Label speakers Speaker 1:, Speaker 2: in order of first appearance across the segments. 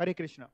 Speaker 1: हरे कृष्णा।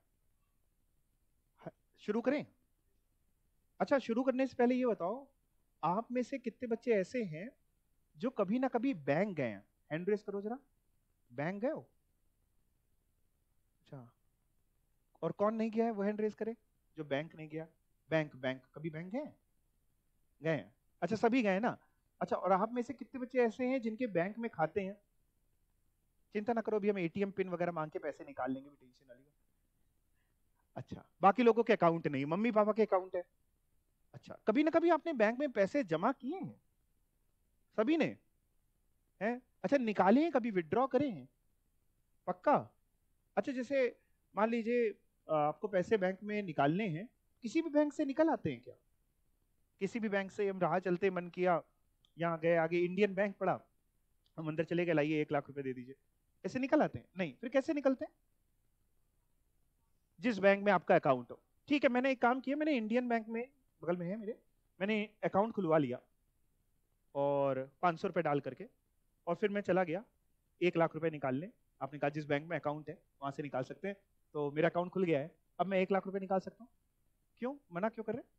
Speaker 1: शुरू करें? अच्छा, शुरू करने से पहले ये बताओ, आप में से कितने बच्चे ऐसे हैं जो कभी ना कभी बैंक गए हैं? हैंड रेस करो जरा। बैंक गए हो? अच्छा। और कौन नहीं गया है वो हैंड रेस करे, जो बैंक नहीं गया। बैंक बैंक कभी बैंक गए हैं? गए हैं। अच्छा, सभी गए हैं ना। अच्छा, और आप में से कितने बच्चे ऐसे हैं जिनके बैंक में खाते हैं? चिंता ना करो, अभी हम एटीएम पिन वगैरह मांग के पैसे निकाल लेंगे, भी टेंशन ना लियो। अच्छा, बाकी लोगों के अकाउंट नहीं, मम्मी पापा के अकाउंट है। अच्छा, कभी ना कभी आपने बैंक में पैसे जमा किए हैं? सभी ने? हैं? अच्छा, निकाले हैं कभी, विड्रॉ करे हैं? पक्का? अच्छा, जैसे मान लीजिए आपको पैसे बैंक में निकालने हैं, किसी भी बैंक से निकल आते हैं क्या? किसी भी बैंक से हम राह चलते मन किया, यहाँ गए, आगे इंडियन बैंक पड़ा, हम अंदर चले गए, लाइए 1 लाख रुपए दे दीजिए, ऐसे निकल आते हैं? नहीं, फिर कैसे निकलते हैं? जिस बैंक में आपका अकाउंट हो। ठीक है, मैंने एक काम किया, मैंने इंडियन बैंक में, बगल में है मेरे, मैंने अकाउंट खुलवा लिया और 500 रुपए डाल करके, और फिर मैं चला गया 1 लाख रुपए निकालने। आपने कहा जिस बैंक में अकाउंट है वहां से निकाल सकते हैं, तो मेरा अकाउंट खुल गया है, अब मैं 1 लाख रुपए निकाल सकता हूँ। क्यों मना क्यों कर रहे हैं?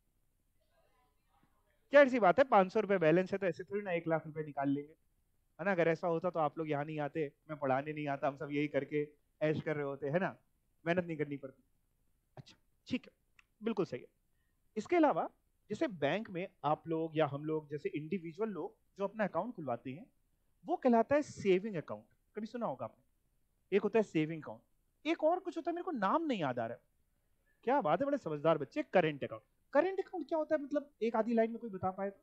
Speaker 1: क्या ऐसी बात है, 500 रुपए बैलेंस है तो ऐसे थोड़ी ना 1 लाख रुपए निकाल लेंगे, है ना। अगर ऐसा होता तो आप लोग यहाँ नहीं आते, मैं पढ़ाने नहीं आता, हम सब यही करके ऐश कर रहे होते, है ना। मेहनत नहीं करनी पड़ती। अच्छा, ठीक है, बिल्कुल सही है। इसके अलावा जैसे बैंक में आप लोग या हम लोग जैसे इंडिविजुअल लोग जो अपना अकाउंट खुलवाते हैं, वो कहलाता है सेविंग अकाउंट। कभी सुना होगा आपने? एक होता है सेविंग अकाउंट, एक और कुछ होता है, मेरे को नाम नहीं याद आ रहा है। क्या बात है, बड़े समझदार बच्चे। Current account. करंट अकाउंट क्या होता है, मतलब एक आधी लाइन में कोई बता पाए तो?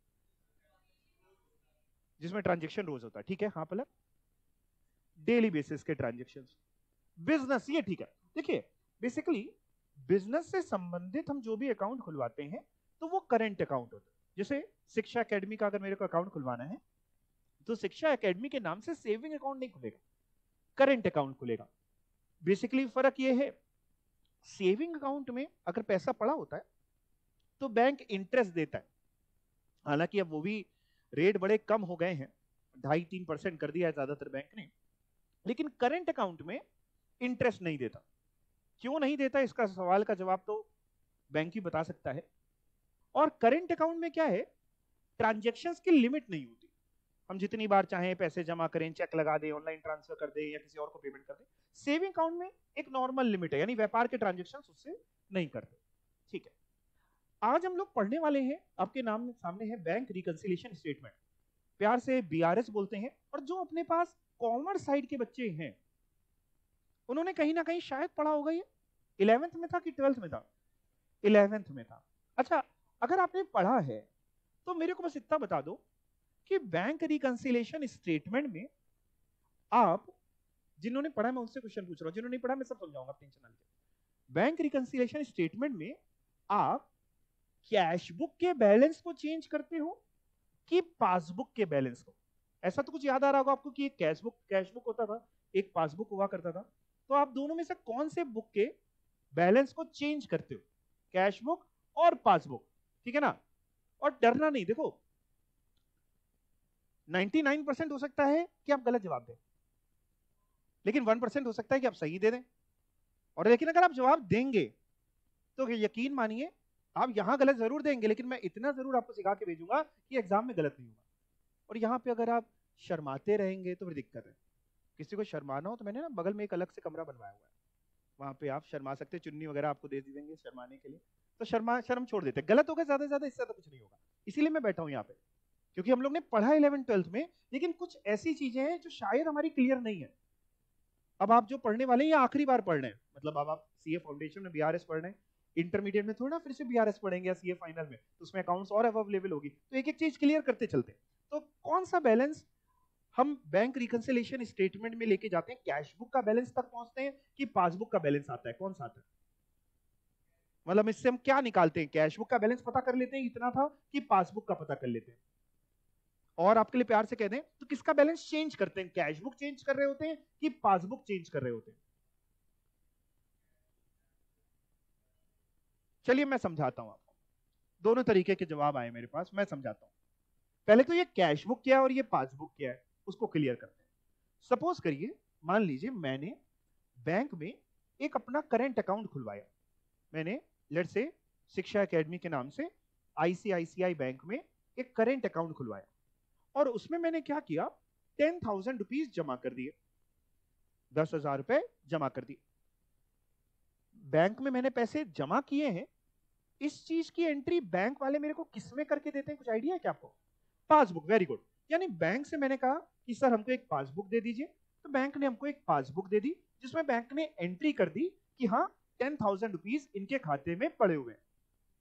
Speaker 1: जिसमें ट्रांजेक्शन रोज होता है, ठीक है, हाँ पलक। डेली बेसिस के ट्रांजेक्शन। बिजनेस, ये ठीक है। देखिए, बेसिकली बिजनेस से संबंधित हम जो भी अकाउंट खुलवाते हैं तो वो करंट अकाउंट होता है। जैसे शिक्षा एकेडमी का अगर मेरे को अकाउंट खुलवाना है, तो शिक्षा एकेडमी के नाम से सेविंग अकाउंट नहीं खुलेगा, करंट अकाउंट खुलेगा। बेसिकली फर्क ये है, सेविंग अकाउंट में अगर पैसा पड़ा होता है तो बैंक इंटरेस्ट देता है। हालांकि अब वो भी रेट बड़े कम हो गए हैं, 2.5-3% कर दिया है ज्यादातर बैंक ने, लेकिन करंट अकाउंट में इंटरेस्ट नहीं देता। क्यों नहीं देता, इसका सवाल का जवाब तो बैंक ही बता सकता है। और करंट अकाउंट में क्या है, ट्रांजेक्शन्स की लिमिट नहीं होती। हम जितनी बार चाहें पैसे जमा करें, चेक लगा दें, ऑनलाइन ट्रांसफर कर दें या किसी और को पेमेंट कर दें। सेविंग अकाउंट में एक नॉर्मल लिमिट है, यानी व्यापार के ट्रांजेक्शन्स उससे नहीं करते। ठीक है, आज हम लोग पढ़ने वाले हैं, आपके नाम सामने है बैंक रिकंसिलिएशन स्टेटमेंट, प्यार से बीआरएस बोलते हैं। और जो अपने पास कॉमर्स साइड के बच्चे हैं, उन्होंने कहीं ना कहीं शायद पढ़ा होगा ये। 11th में था कि 12th में था? 11th में था। अच्छा, अगर आपने पढ़ा है तो मेरे को बस इतना बता दो कि बैंक रिकंसिलिएशन स्टेटमेंट में आप, जिन्होंने पढ़ा मैं उनसे क्वेश्चन पूछ रहा हूं, जिन्होंने नहीं पढ़ा मैं सब समझाऊंगा, टेंशन ना लीजिए। बैंक रिकंसिलिएशन स्टेटमेंट में आप कैश बुक के बैलेंस को चेंज करते हो कि पासबुक के बैलेंस को? ऐसा तो कुछ याद आ रहा होगा आपको कि एक कैश बुक होता था, एक पासबुक हुआ करता था। तो आप दोनों में से कौन से बुक के बैलेंस को चेंज करते हो? कैश बुक और पासबुक, ठीक है ना। और डरना नहीं, देखो 99% हो सकता है कि आप गलत जवाब दें, लेकिन 1% हो सकता है कि आप सही दे दें। और लेकिन अगर आप जवाब देंगे तो यकीन मानिए आप यहां गलत जरूर देंगे, लेकिन मैं इतना जरूर आपको सिखा के भेजूंगा कि एग्जाम में गलत नहीं होगा। और यहाँ पे अगर आप शर्माते रहेंगे तो फिर दिक्कत है। किसी को शर्माना हो तो मैंने ना बगल में एक अलग से कमरा बनवाया हुआ है, वहां पे आप शर्मा सकते हैं, चुन्नी वगैरह आपको दे देंगे शर्माने के लिए। तो शर्म छोड़ देते, गलत होगा ज्यादा से ज्यादा, इससे तो कुछ नहीं होगा। इसीलिए मैं बैठा हूँ यहाँ पे, क्योंकि हम लोग ने पढ़ा 11th-12th में, लेकिन कुछ ऐसी चीजें हैं जो शायद हमारी क्लियर नहीं है। अब आप जो पढ़ने वाले हैं ये आखिरी बार पढ़ रहे हैं, मतलब अब आप सीए फाउंडेशन में बीआरएस पढ़ रहे हैं, इंटरमीडिएट में थोड़ा ना फिर से बीआरएस पढ़ेंगे या सीए फाइनल में, तो उसमें अकाउंट्स और अबव लेवल होगी, तो एक एक चीज क्लियर करते चलते हैं। तो कौन सा बैलेंस हम बैंक रिकंसिलिएशन स्टेटमेंट में लेके जाते हैं? कैश बुक का बैलेंस तक पहुंचते हैं कि पासबुक का बैलेंस आता है? कौन सा आता है? मतलब इससे हम क्या निकालते हैं, कैश बुक का बैलेंस पता कर लेते हैं इतना था कि पासबुक का पता कर लेते हैं? और आपके लिए प्यार से कह दें तो किसका बैलेंस चेंज करते हैं, कैश बुक चेंज कर रहे होते हैं कि पासबुक चेंज कर रहे होते हैं? चलिए मैं समझाता हूं आपको, दोनों तरीके के जवाब आए मेरे पास, मैं समझाता हूं। पहले तो ये कैश बुक क्या है और ये पासबुक क्या है उसको क्लियर करते हैं। सपोज करिए, मान लीजिए मैंने बैंक में एक अपना करंट अकाउंट खुलवाया मैंने, लेट से शिक्षा एकेडमी के नाम से आईसीआईसीआई बैंक में एक करंट अकाउंट खुलवाया, और उसमें मैंने क्या किया, 10,000 रुपीज जमा कर दिए, 10,000 रुपए जमा कर दिए। बैंक में मैंने पैसे जमा किए हैं, इस चीज की एंट्री बैंक वाले मेरे को किसमें करके देते हैं, कुछ आइडिया है क्या आपको? Passbook, very good. यानी बैंक से मैंने कहा कि सर हमको एक पासबुक दे दीजिए, तो बैंक ने हमको एक पासबुक दे दी जिसमें बैंक ने एंट्री कर दी कि हाँ 10,000 रुपीज इनके खाते में पड़े हुए हैं।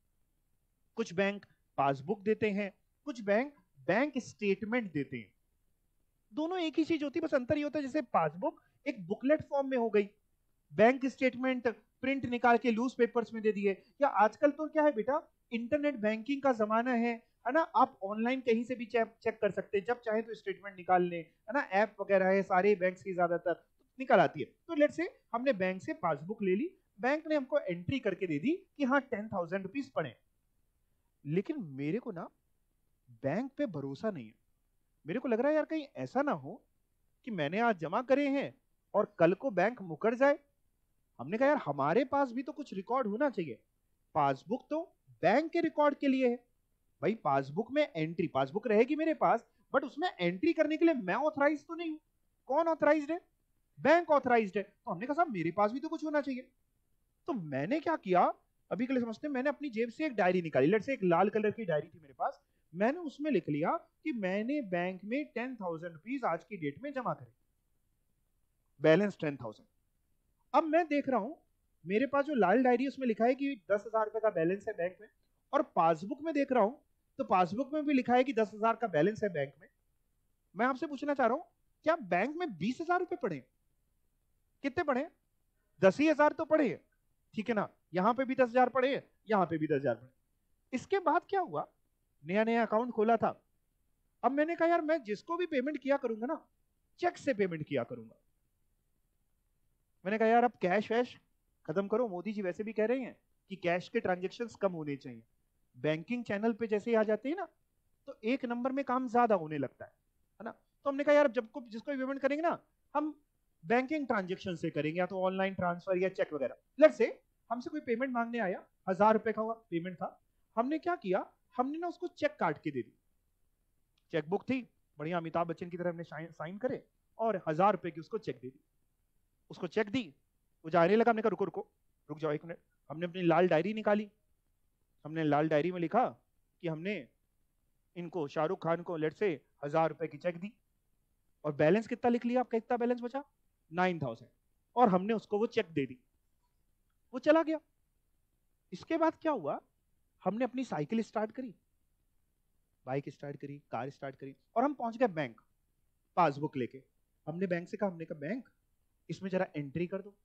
Speaker 1: कुछ बैंक पासबुक देते हैं, कुछ बैंक बैंक स्टेटमेंट देते हैं। दोनों एक ही चीज होती है, बस अंतर ये होता है जैसे पासबुक एक बुकलेट फॉर्म में हो गई, बैंक स्टेटमेंट प्रिंट निकाल के न्यूज पेपर्स में दे दिए, या आजकल तो क्या है बेटा, इंटरनेट बैंकिंग का जमाना है ना, आप ऑनलाइन कहीं से भी चेक कर सकते हैं, जब चाहे तो स्टेटमेंट निकाल लें, है ना, ऐप वगैरह है सारे बैंक की ज्यादातर निकल आती है। तो लेट्स से हमने बैंक से पासबुक ले ली, बैंक ने हमको एंट्री करके दे दी कि हाँ 10,000 रुपीज पड़े, लेकिन मेरे को ना बैंक पे भरोसा नहीं है। मेरे को लग रहा है यार कहीं ऐसा ना हो कि मैंने आज जमा करे हैं और कल को बैंक मुकर जाए। हमने कहा यार हमारे पास भी तो कुछ रिकॉर्ड होना चाहिए, पासबुक तो बैंक के रिकॉर्ड के लिए है भाई, पासबुक में एंट्री, पासबुक रहेगी मेरे पास बट उसमें एंट्री करने के लिए मैं ऑथराइज तो नहीं हूं। कौन ऑथराइज्ड है? बैंक ऑथराइज्ड है। तो हमने कहा साहब मेरे पास भी तो कुछ होना चाहिए। तो मैंने क्या किया, अभी के लिए समझते हैं, मैंने अपनी जेब से एक डायरी निकाली, लेट से एक लाल कलर की डायरी थी मेरे पास, मैंने उसमें लिख लिया कि मैंने बैंक में 10,000 रुपीज आज की डेट में जमा करे, बैलेंस 10,000। अब मैं देख रहा हूं मेरे पास जो लाल डायरी उसमें लिखा है कि 10,000 रुपए का बैलेंस है बैंक में, और पासबुक में देख रहा हूं तो पासबुक में भी लिखा है कि 10,000 का बैलेंस है बैंक में। मैं आपसे पूछना चाह रहा हूं क्या बैंक में 20,000 रुपए पड़े? कितने पड़े? 10,000 तो पड़े, ठीक है ना, यहां पे भी 10,000 पड़े, यहां पे भी 10,000 पड़े। इसके बाद क्या हुआ, नया नया अकाउंट खोला था, अब मैंने कहा यार मैं जिसको भी पेमेंट किया करूंगा ना, चेक से पेमेंट किया करूंगा। मैंने कहा यार अब कैश वैश खत्म करो, मोदी जी वैसे भी कह रहे हैं कि कैश के ट्रांजेक्शन्स कम होने चाहिए, बैंकिंग चैनल पे जैसे ही आ जाते हैं ना तो एक नंबर में काम ज्यादा होने लगता है ना। तो हमने कहा यार जब को जिसको भी पेमेंट करेंगे ना हम बैंकिंग ट्रांजेक्शन से करेंगे, या तो ऑनलाइन ट्रांसफर या चेक वगैरह। लेट्स से हमसे कोई पेमेंट मांगने आया, 1,000 रुपए का हुआ पेमेंट था, हमने क्या किया, हमने ना उसको चेक काट के दे दी, चेकबुक थी बढ़िया अमिताभ बच्चन की तरह हमने साइन करे और 1,000 रुपए की उसको चेक दे दी। उसको चेक दी, वो जाने लगा, हमने कहा रुको रुको रुक जाओ एक मिनट। हमने अपनी लाल डायरी निकाली, हमने लाल डायरी में लिखा कि हमने इनको शाहरुख खान को लेट से 1,000 रुपए की चेक दी, और बैलेंस कितना लिख लिया, आपका कितना बैलेंस बचा, 9,000, और हमने उसको वो चेक दे दी, वो चला गया। इसके बाद क्या हुआ, हमने अपनी साइकिल स्टार्ट करी, बाइक स्टार्ट करी, कार स्टार्ट करी, और हम पहुंच गए बैंक, पासबुक लेके। हमने बैंक से कहा, हमने कहा बैंक इसमें जरा एंट्री कर दो।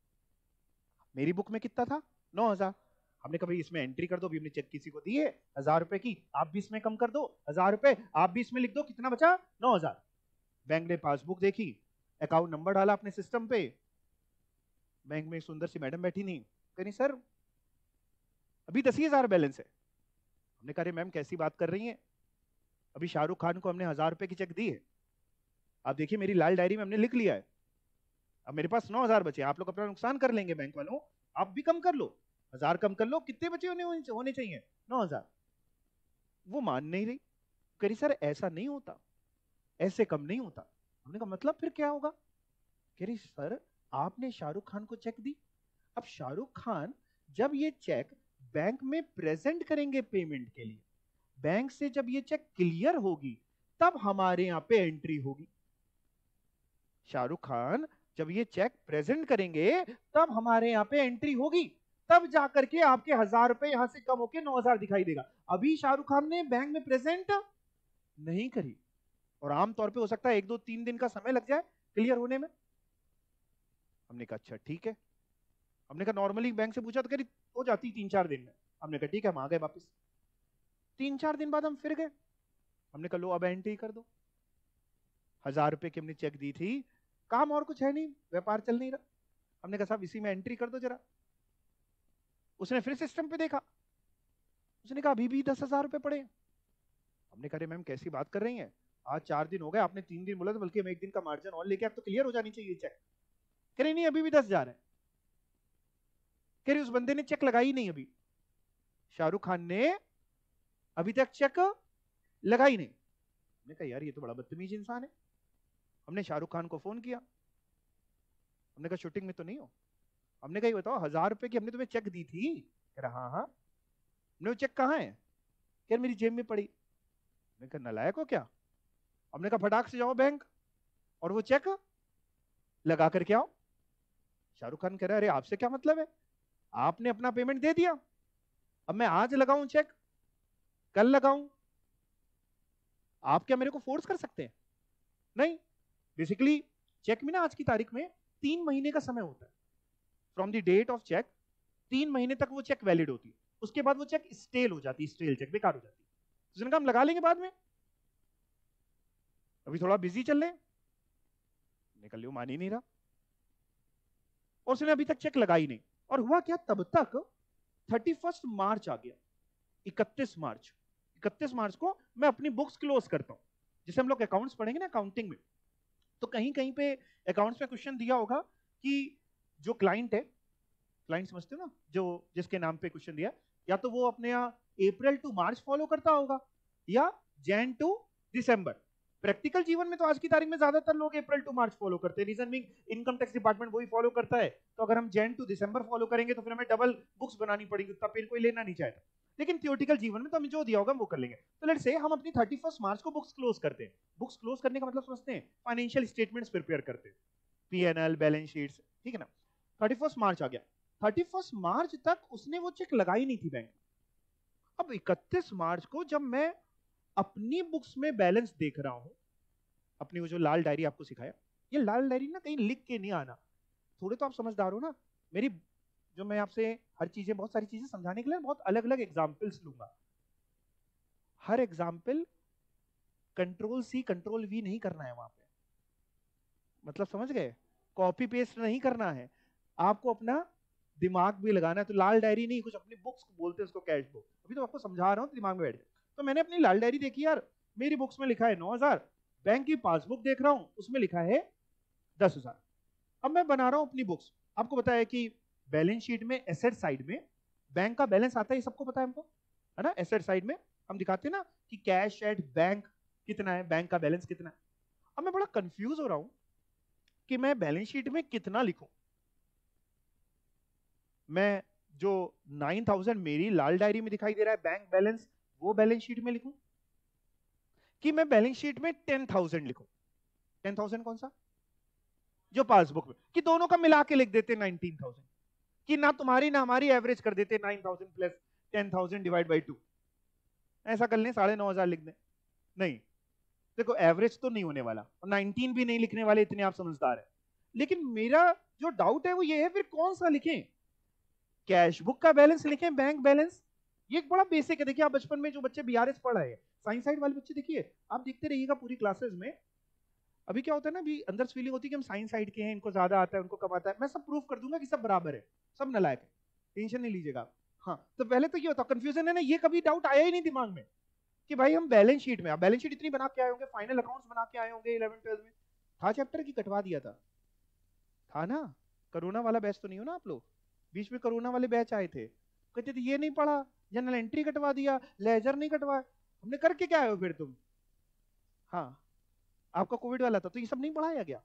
Speaker 1: मेरी बुक में कितना था, 9,000। हमने कहा भाई इसमें एंट्री कर दो, अभी हमने चेक किसी को दी है 1,000 रुपए की, आप भी इसमें कम कर दो 1,000 रुपए, आप भी इसमें लिख दो कितना बचा, 9,000। बैंक ने पासबुक देखी, अकाउंट नंबर डाला अपने सिस्टम पे, बैंक में सुंदर सी मैडम बैठी नहीं, कहीं सर अभी 10,000 बैलेंस है। हमने कहा मैम कैसी बात कर रही हैं, अभी शाहरुख खान को हमने 1,000 रुपए की चेक दी है, आप देखिए मेरी लाल डायरी में हमने लिख लिया है, अब मेरे पास 9,000 बचे, आप लोग अपना नुकसान कर लेंगे बैंक वालों, आप भी कम कर लो, 1,000 कम कर लो, कितने बचे होने चाहिए, 9,000। वो मान नहीं रही, कह रही सर ऐसा नहीं होता, ऐसे कम नहीं होता। हमने कहा मतलब फिर क्या होगा, कह रही सर आपने शाहरुख खान को चेक दी, अब शाहरुख खान जब ये चेक बैंक में प्रेजेंट करेंगे पेमेंट के लिए, बैंक से जब ये चेक क्लियर होगी तब हमारे यहां पे एंट्री होगी। शाहरुख खान जब ये चेक प्रेजेंट करेंगे तब हमारे यहां पे एंट्री होगी, तब जाकर के आपके 1,000 रुपए यहां से कम होकर 9,000 दिखाई देगा। अभी शाहरुख खान ने बैंक में प्रेजेंट नहीं करी, और आमतौर पे हो सकता है 1, 2, 3 दिन का समय लग जाए क्लियर होने में। हमने कहा अच्छा ठीक है, हमने कहा नॉर्मली बैंक से पूछा तो कह रही हो जाती 3-4 दिन में। हमने कहा ठीक है, हम आ गए वापस। 3-4 दिन बाद हम फिर गए, हमने कहा लो अब एंट्री कर दो। 1,000 रुपए की हमने चेक दी थी, काम और कुछ है नहीं, व्यापार चल नहीं रहा। हमने कहा साहब इसी में एंट्री कर दो जरा। उसने फिर सिस्टम पे देखा, उसने कहा अभी भी 10,000 रुपए पड़े। हमने कहा मैम कैसी बात कर रही हैं, आज 4 दिन हो गए, आपने 3 दिन बोला था, बल्कि हम 1 दिन का मार्जिन और लेके आप तो क्लियर हो जानी चाहिए चेक। कह रही नहीं अभी भी 10,000 है। कह रही उस बंदे ने चेक लगाई नहीं अभी, शाहरुख खान ने अभी तक चेक लगाई नहीं। हमने कहा यार ये तो बड़ा बदतमीज इंसान है। हमने शाहरुख खान को फोन किया, हमने कहा शूटिंग में तो नहीं हो? हमने कहा ये बताओ 1000 रुपए की हमने तुम्हें चेक दी थी? कह रहा हाँ हाँ। हमने वो चेक कहाँ है? यार मेरी जेब में पड़ी। मैंने कहा नालायक हो क्या? हमने कहा फटाक से जाओ बैंक और वो चेक लगा करके आओ। शाहरुख खान कह रहा है अरे आपसे क्या मतलब है, आपने अपना पेमेंट दे दिया, अब मैं आज लगाऊं चेक, कल लगाऊं, आप क्या मेरे को फोर्स कर सकते हैं? नहीं। बेसिकली चेक में ना आज की तारीख में 3 महीने का समय होता है from the date of cheque. 3 महीने तक वो चेक वैलिड होती है, उसके बाद वो चेक स्टेल हो जाती है, स्टेल चेक बेकार हो जाती है। तो उसने कहा हम लगा लेंगे बाद में, अभी थोड़ा बिजी चल रहे हैं। निकल लियो, मान ही नहीं रहा और उसने अभी तक चेक लगाई नहीं। और हुआ क्या, तब तक 31 मार्च आ गया। 31 मार्च, 31 मार्च को मैं अपनी बुक्स क्लोज करता हूं। जैसे हम लोग अकाउंट्स पढ़ेंगे ना अकाउंटिंग में, तो कहीं कहीं पे अकाउंट्स में क्वेश्चन दिया होगा कि जो क्लाइंट है, क्लाइंट समझते हो ना, जो जिसके नाम पे क्वेश्चन दिया, या तो वो अपने यहाँ अप्रैल टू मार्च फॉलो करता होगा या जैन टू दिसंबर। प्रैक्टिकल जीवन में तो आज की तारीख में ज्यादातर लोग अप्रैल टू मार्च फॉलो करते हैं, reason being income tax department वही फॉलो करता है। तो अगर हम जैन टू दिसंबर फॉलो करेंगे तो फिर हमें डबल बुक्स बनानी पड़ेगी, उतना पेन कोई लेना नहीं चाहता। लेकिन थियोरेटिकल जीवन में तो हमें जो दिया होगा वो कर लेंगे। तो लेट्स से हम अपनी 31 मार्च को बुक्स क्लोज करते हैं। बुक्स क्लोज करने का मतलब समझते हैं, फाइनेंशियल स्टेटमेंट्स प्रिपेयर करते हैं, पीएनएल, बैलेंस शीट्स, ठीक है ना। 31 मार्च आ गया, 31 मार्च तक उसने वो चेक लगाई नहीं थी बैंक। अब 31 मार्च को जब मैं अपनी बुक्स में बैलेंस देख रहा हूं, अपनी वो जो लाल डायरी आपको सिखाया, ये लाल डायरी ना कहीं लिख के नहीं आना, थोड़े तो आप समझदार हो ना। मेरी जो मैं आपसे हर चीजें, बहुत सारी चीजें समझाने के लिए बहुत अलग अलग एग्जाम्पल्स लूंगा। हर example control C control V नहीं करना है वहां पे, मतलब समझ गए, कॉपी पेस्ट नहीं करना है, आपको अपना दिमाग भी लगाना है। तो लाल डायरी नहीं, कुछ अपनी बुक्स बोलते हैं उसको, कैश बुक। अभी तो आपको समझा रहा हूँ, दिमाग में बैठ जाए। तो मैंने अपनी लाल डायरी देखी यार, मेरी बुक्स में लिखा है 9000, बैंक की पासबुक देख रहा हूं उसमें लिखा है 10,000। अब मैं बना रहा हूं अपनी बुक्स, आपको बताया कि बैलेंस शीट में एसेट साइड में बैंक का बैलेंस आता है, ये सबको पता है हमको, है ना। एसेट साइड में हम दिखाते हैं ना कि कैश एट बैंक कितना है, बैंक का बैलेंस कितना है। अब मैं बड़ा कंफ्यूज हो रहा हूं कि मैं बैलेंस शीट में कितना लिखूं। मैं जो 9,000 मेरी लाल डायरी में दिखाई दे रहा है बैंक बैलेंस, वो बैलेंस शीट में लिखूं कि मैं बैलेंस शीट में 10,000 लिखूं। 10,000 कौन सा, जो पासबुक में, कि दोनों का मिला के लिख देते 19,000, कि ना तुम्हारी ना हमारी एवरेज कर देते 9,000 प्लस 10,000 डिवाइड बाई 2, ऐसा कर लें 9,500 लिख दें। नहीं, देखो एवरेज तो नहीं होने वाला और 19 भी नहीं लिखने वाले, इतने आप समझदार है। लेकिन मेरा जो डाउट है वो ये है, फिर कौन सा लिखें, कैश बुक का बैलेंस लिखें, बैंक बैलेंस? ये एक बड़ा बेसिक है। देखिए आप बचपन में जो बच्चे बीआरएस पढ़ रहे हैं, साइंस साइड वाले बच्चे, देखिए आप देखते रहिएगा पूरी क्लासेस में। अभी क्या होता है ना, अभी अंदर से फीलिंग होती है कि हम साइंस साइड के हैं, इनको ज्यादा आता है उनको कम आता है। मैं सब प्रूफ कर दूंगा कि सब बराबर है, सब नालायक है, टेंशन नहीं लीजिएगा। हाँ, तो पहले तो ये होता कंफ्यूजन है ना, ये कभी डाउट आया ही नहीं दिमाग में कि भाई हम बैलेंस शीट में, आप बैलेंस शीट इतनी बना के आए होंगे, फाइनल अकाउंट्स बना के आए होंगे 11th-12th में, था चैप्टर की कटवा दिया था ना। कोरोना वाला बैच तो नहीं हो ना आप लोग, बीच में कोरोना वाले बैच आए थे, कहते थे ये नहीं पढ़ा, जनरल एंट्री कटवा दिया, लेजर नहीं कटवाया। हमने करके क्या आए हो फिर तुम? हाँ, आपका कोविड वाला था तो ये सब नहीं पढ़ाया गया।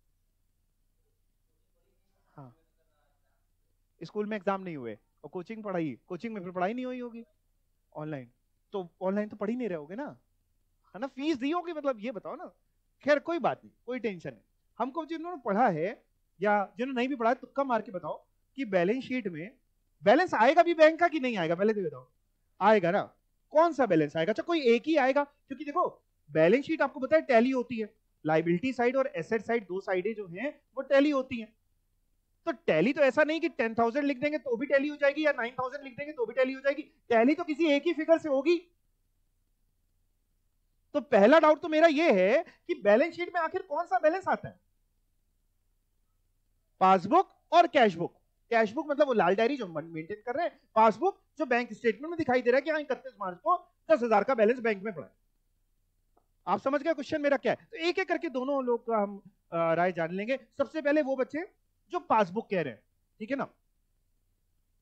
Speaker 1: हाँ, स्कूल में एग्जाम नहीं हुए और कोचिंग पढ़ाई, कोचिंग में फिर पढ़ाई नहीं हुई होगी, ऑनलाइन। तो ऑनलाइन तो पढ़ ही नहीं रहे होगे ना, है ना, फीस दी होगी, मतलब ये बताओ ना। खैर कोई बात नहीं, कोई टेंशन नहीं। हमको जिन्होंने पढ़ा है या जिन्होंने नहीं भी पढ़ा है, तुक्का मार के बताओ कि बैलेंस शीट में बैलेंस आएगा भी बैंक का कि नहीं आएगा, पहले तो बताओ। आएगा ना, कौन सा बैलेंस आएगा? अच्छा कोई एक ही आएगा, क्योंकि देखो बैलेंस शीट आपको पता है टैली होती है, लाइबिलिटी साइड और एसेट साइड दो साइडें जो हैं वो टैली होती हैं। तो टैली तो ऐसा नहीं कि 10,000 लिख देंगे तो भी टैली हो जाएगी या 9,000 लिख देंगे तो भी टैली हो जाएगी, टैली तो किसी एक ही फिगर से होगी। तो पहला डाउट तो मेरा यह है कि बैलेंस शीट में आखिर कौन सा बैलेंस आता है, पासबुक और कैश बुक। कैश बुक मतलब वो लाल डायरी जो मेंटेन कर रहे हैं, पासबुक जो बैंक स्टेटमेंट में दिखाई दे रहा है कि हाँ 31 मार्च को 10,000 का बैलेंस बैंक में पड़ा है। आप समझ गए क्वेश्चन मेरा क्या है? तो एक एक करके दोनों लोग का हम राय जान लेंगे। सबसे पहले वो बच्चे जो पासबुक कह रहे हैं, ठीक है ना,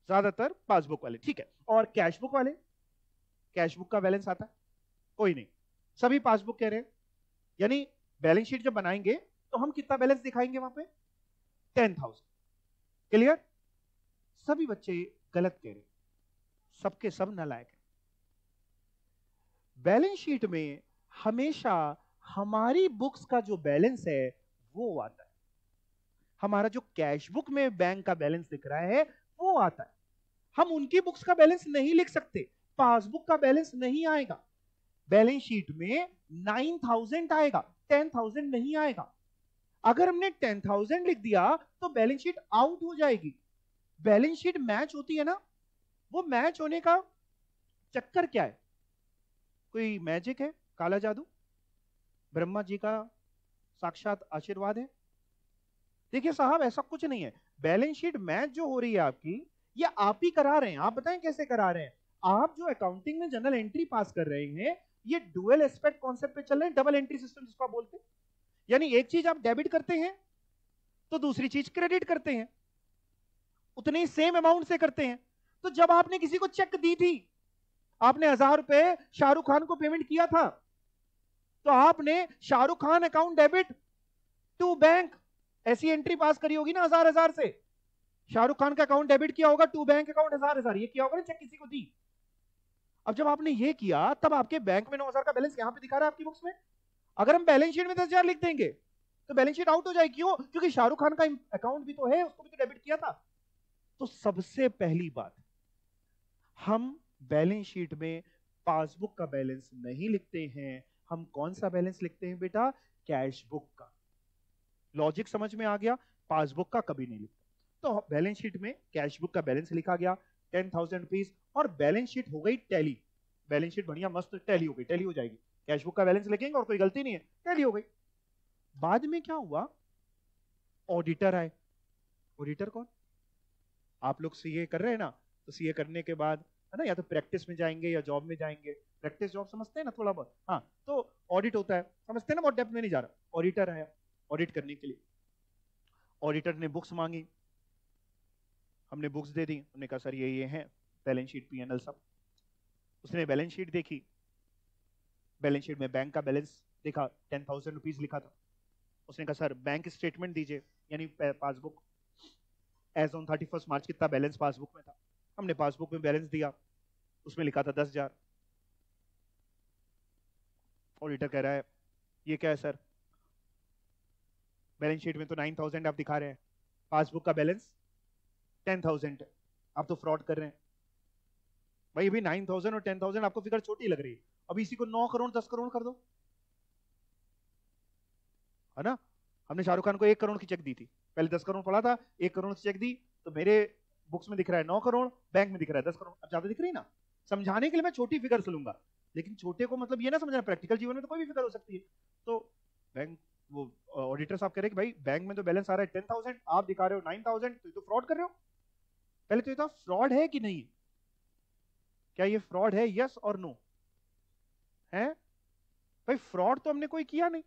Speaker 1: ज्यादातर पासबुक वाले, ठीक है। और कैश बुक वाले, कैश बुक का बैलेंस आता है? कोई नहीं, सभी पासबुक कह रहे हैं। यानी बैलेंस शीट जब बनाएंगे तो हम कितना बैलेंस दिखाएंगे वहां पे? 10,000। क्लियर? सभी बच्चे गलत कह रहे, सबके सब नालायक है। बैलेंस शीट में हमेशा हमारी बुक्स का जो बैलेंस है वो आता है। हमारा जो कैश बुक में बैंक का बैलेंस दिख रहा है वो आता है। हम उनकी बुक्स का बैलेंस नहीं लिख सकते, पासबुक का बैलेंस नहीं आएगा। बैलेंस शीट में 9,000 आएगा, 10,000 नहीं आएगा। अगर हमने 10,000 लिख दिया तो बैलेंस शीट आउट हो जाएगी। बैलेंस शीट मैच होती है ना, वो मैच होने का चक्कर क्या है? कोई मैजिक है, काला जादू, ब्रह्मा जी का साक्षात आशीर्वाद है? देखिए साहब, ऐसा कुछ नहीं है। बैलेंस शीट मैच जो हो रही है आपकी, ये आप ही करा रहे हैं। आप बताएं कैसे करा रहे हैं? आप जो अकाउंटिंग में जनरल एंट्री पास कर रहे हैं, ये डुअल एस्पेक्ट कॉन्सेप्ट पे चल रहे हैं, डबल एंट्री सिस्टम जिसको आप बोलते हैं। यानी एक चीज आप डेबिट करते हैं तो दूसरी चीज क्रेडिट करते हैं, उतने ही सेम अमाउंट से करते हैं। तो जब आपने किसी को चेक दी थी, आपने 1,000 रुपए शाहरुख खान को पेमेंट किया था, तो आपने Shahrukh Khan account debit to bank, ऐसी एंट्री पास करी होगी ना 1,000 से। शाहरुख खान का अकाउंट डेबिट किया होगा टू बैंक अकाउंट 1,000, ये किया होगा ना, चेक किसी को दी। अब जब आपने ये किया तब आपके बैंक में 9,000 का बैलेंस यहां पे दिखा रहा है आपकी बुक्स में। अगर हम बैलेंस शीट में 10,000 लिख देंगे तो बैलेंस शीट आउट हो जाएगी। क्यों? क्योंकि शाहरुख खान का अकाउंट भी तो है, उसको भी तो डेबिट किया था। तो सबसे पहली बात, हम बैलेंस शीट में पासबुक का बैलेंस नहीं लिखते हैं। हम कौन सा बैलेंस लिखते हैं बेटा? कैश बुक का। लॉजिक समझ में आ गया? पासबुक का कभी नहीं लिखते। तो बैलेंस शीट में कैश बुक का बैलेंस लिखा गया 10,000 रुपीज, और बैलेंस शीट हो गई टैली। बैलेंस शीट बढ़िया मस्त टैली हो गई, टैली हो जाएगी। कैश बुक का बैलेंस लिखेंगे और कोई गलती नहीं है, टैली हो गई। बाद में क्या हुआ? ऑडिटर आए। ऑडिटर कौन? आप लोग सीए कर रहे हैं ना, तो सीए करने के बाद है ना, या तो प्रैक्टिस में जाएंगे या जॉब में जाएंगे। प्रैक्टिस जॉब समझते हैं ना थोड़ा बहुत? हाँ, तो ऑडिट होता है, समझते हैं ना, बहुत डेप्थ में नहीं जा रहा। ऑडिटर आया ऑडिट करने के लिए। ऑडिटर ने बुक्स मांगी, हमने बुक्स दे दी। उन्होंने कहा सर ये है बैलेंस शीट पीएनएल सब। उसने बैलेंस शीट देखी, बैलेंस शीट में बैंक का बैलेंस देखा, 10,000 रुपीज लिखा था। उसने कहा सर बैंक स्टेटमेंट दीजिए, यानी पासबुक, एज ऑन 31 मार्च कितना बैलेंस पासबुक में था। हमने पासबुक में बैलेंस दिया, उसमें लिखा था 10,000। ऑडिटर कह रहा है ये क्या है सर? बैलेंस शीट में तो 9,000 आप दिखा रहे हैं, पासबुक का बैलेंस 10,000 है, आप तो फ्रॉड कर रहे हैं। भाई अभी 9,000 और 10,000 आपको फिगर छोटी लग रही है, अभी इसी को 9 करोड़ 10 करोड़ कर दो, है ना। हमने शाहरुख खान को 1 करोड़ की चेक दी थी, पहले 10 करोड़ पड़ा था, 1 करोड़ की चेक दी, तो मेरे बुक्स में दिख रहा है 9 करोड़, बैंक में दिख रहा है 10 करोड़। अब ज्यादा दिख रही है ना। समझाने के लिए मैं छोटी फिगर से लूंगा, लेकिन छोटे को मतलब ये ना समझना, प्रैक्टिकल जीवन में तो कोई भी फिगर हो सकती है। तो बैंक, वो ऑडिटर साहब कह रहे कि भाई बैंक में तो बैलेंस आ रहा है 10,000, आप दिखा रहे हो 9,000, तो फ्रॉड कर रहे हो। पहले तो ये था फ्रॉड है कि नहीं, क्या ये फ्रॉड है, यस और नो है? भाई फ्रॉड तो हमने कोई किया नहीं।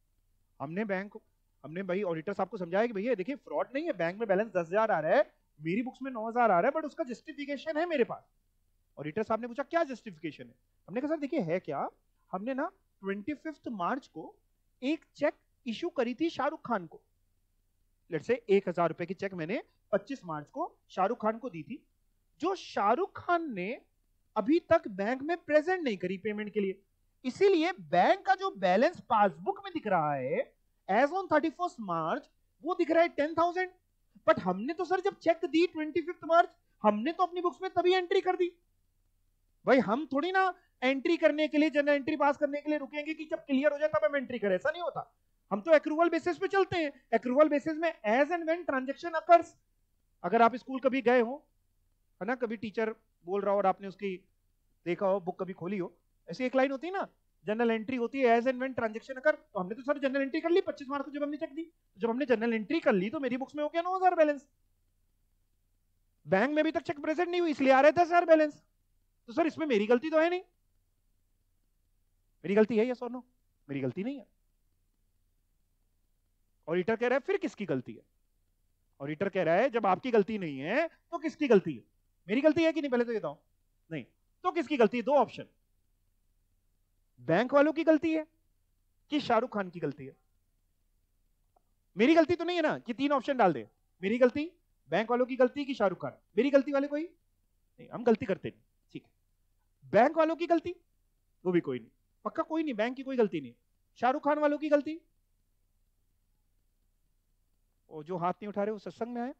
Speaker 1: हमने भाई ऑडिटर साहब को समझाया कि भैया देखिए फ्रॉड नहीं है, बैंक में बैलेंस 10,000 आ रहा है, मेरी बुक्स में 9,000 आ रहा है, बट उसका जस्टिफिकेशन है मेरे पास। ऑडिटर साहब ने पूछा क्या जस्टिफिकेशन है? हमने कहा सर देखिए है क्या, हमने ना 25 मार्च को एक चेक इशू करी थी शाहरुख खान को। लेट्स से 1,000 रुपए की चेक मैंने 25 मार्च को शाहरुख खान को दी थी, जो शाहरुख खान ने अभी तक बैंक में प्रेजेंट नहीं करी पेमेंट के लिए। इसीलिए बैंक का जो बैलेंस पासबुक में दिख रहा है एज ऑन 31 मार्च, वो दिख रहा है 10,000। बट हमने तो सर जब चेक दी 25 मार्च, हमने तो अपनी बुक्स में तभी एंट्री कर दी। भाई हम थोड़ी ना एंट्री करने के लिए, जनरल एंट्री पास करने के लिए रुकेंगे कि जब क्लियर हो जाए तब हम एंट्री करें, ऐसा नहीं होता। हम तो एक्रूवल बेसिस पे चलते हैं। एक्रूवल बेसिस में as and when transaction occurs. अगर आप स्कूल कभी गए हो, है ना, कभी टीचर बोल रहा हो और आपने उसकी देखा हो, बुक कभी खोली हो, ऐसी एक लाइन होती है ना, जनरल एंट्री होती है as and when transaction occur. तो हमने तो सर जनरल एंट्री कर ली 25 मार्च को जब हमने चेक दी। जब हमने जनरल एंट्री कर ली तो मेरी बुक्स में हो गया 9,000 बैलेंस। बैंक में अभी तक चेक प्रेजेंट नहीं हुई, इसलिए आ रहा है 10,000 बैलेंस। तो सर इसमें मेरी गलती तो है नहीं। मेरी गलती है यस और नो? मेरी गलती नहीं है। ऑडिटर कह रहा है फिर किसकी गलती है? ऑडिटर कह रहा है जब आपकी गलती नहीं है तो किसकी गलती है? मेरी गलती है कि नहीं, पहले तो ये बताओ। नहीं, तो किसकी गलती है? दो ऑप्शन, बैंक वालों की गलती है कि शाहरुख खान की गलती है? मेरी गलती तो नहीं है ना कि तीन ऑप्शन डाल दे। मेरी गलती, बैंक वालों की गलती कि शाहरुख खान? मेरी गलती वाले कोई नहीं, हम गलती करते नहीं, ठीक है। बैंक वालों की गलती, वो भी कोई नहीं, पक्का कोई नहीं, बैंक की कोई गलती नहीं। शाहरुख खान वालों की गलती, वो जो हाथ नहीं उठा रहे वो सत्संग में आए,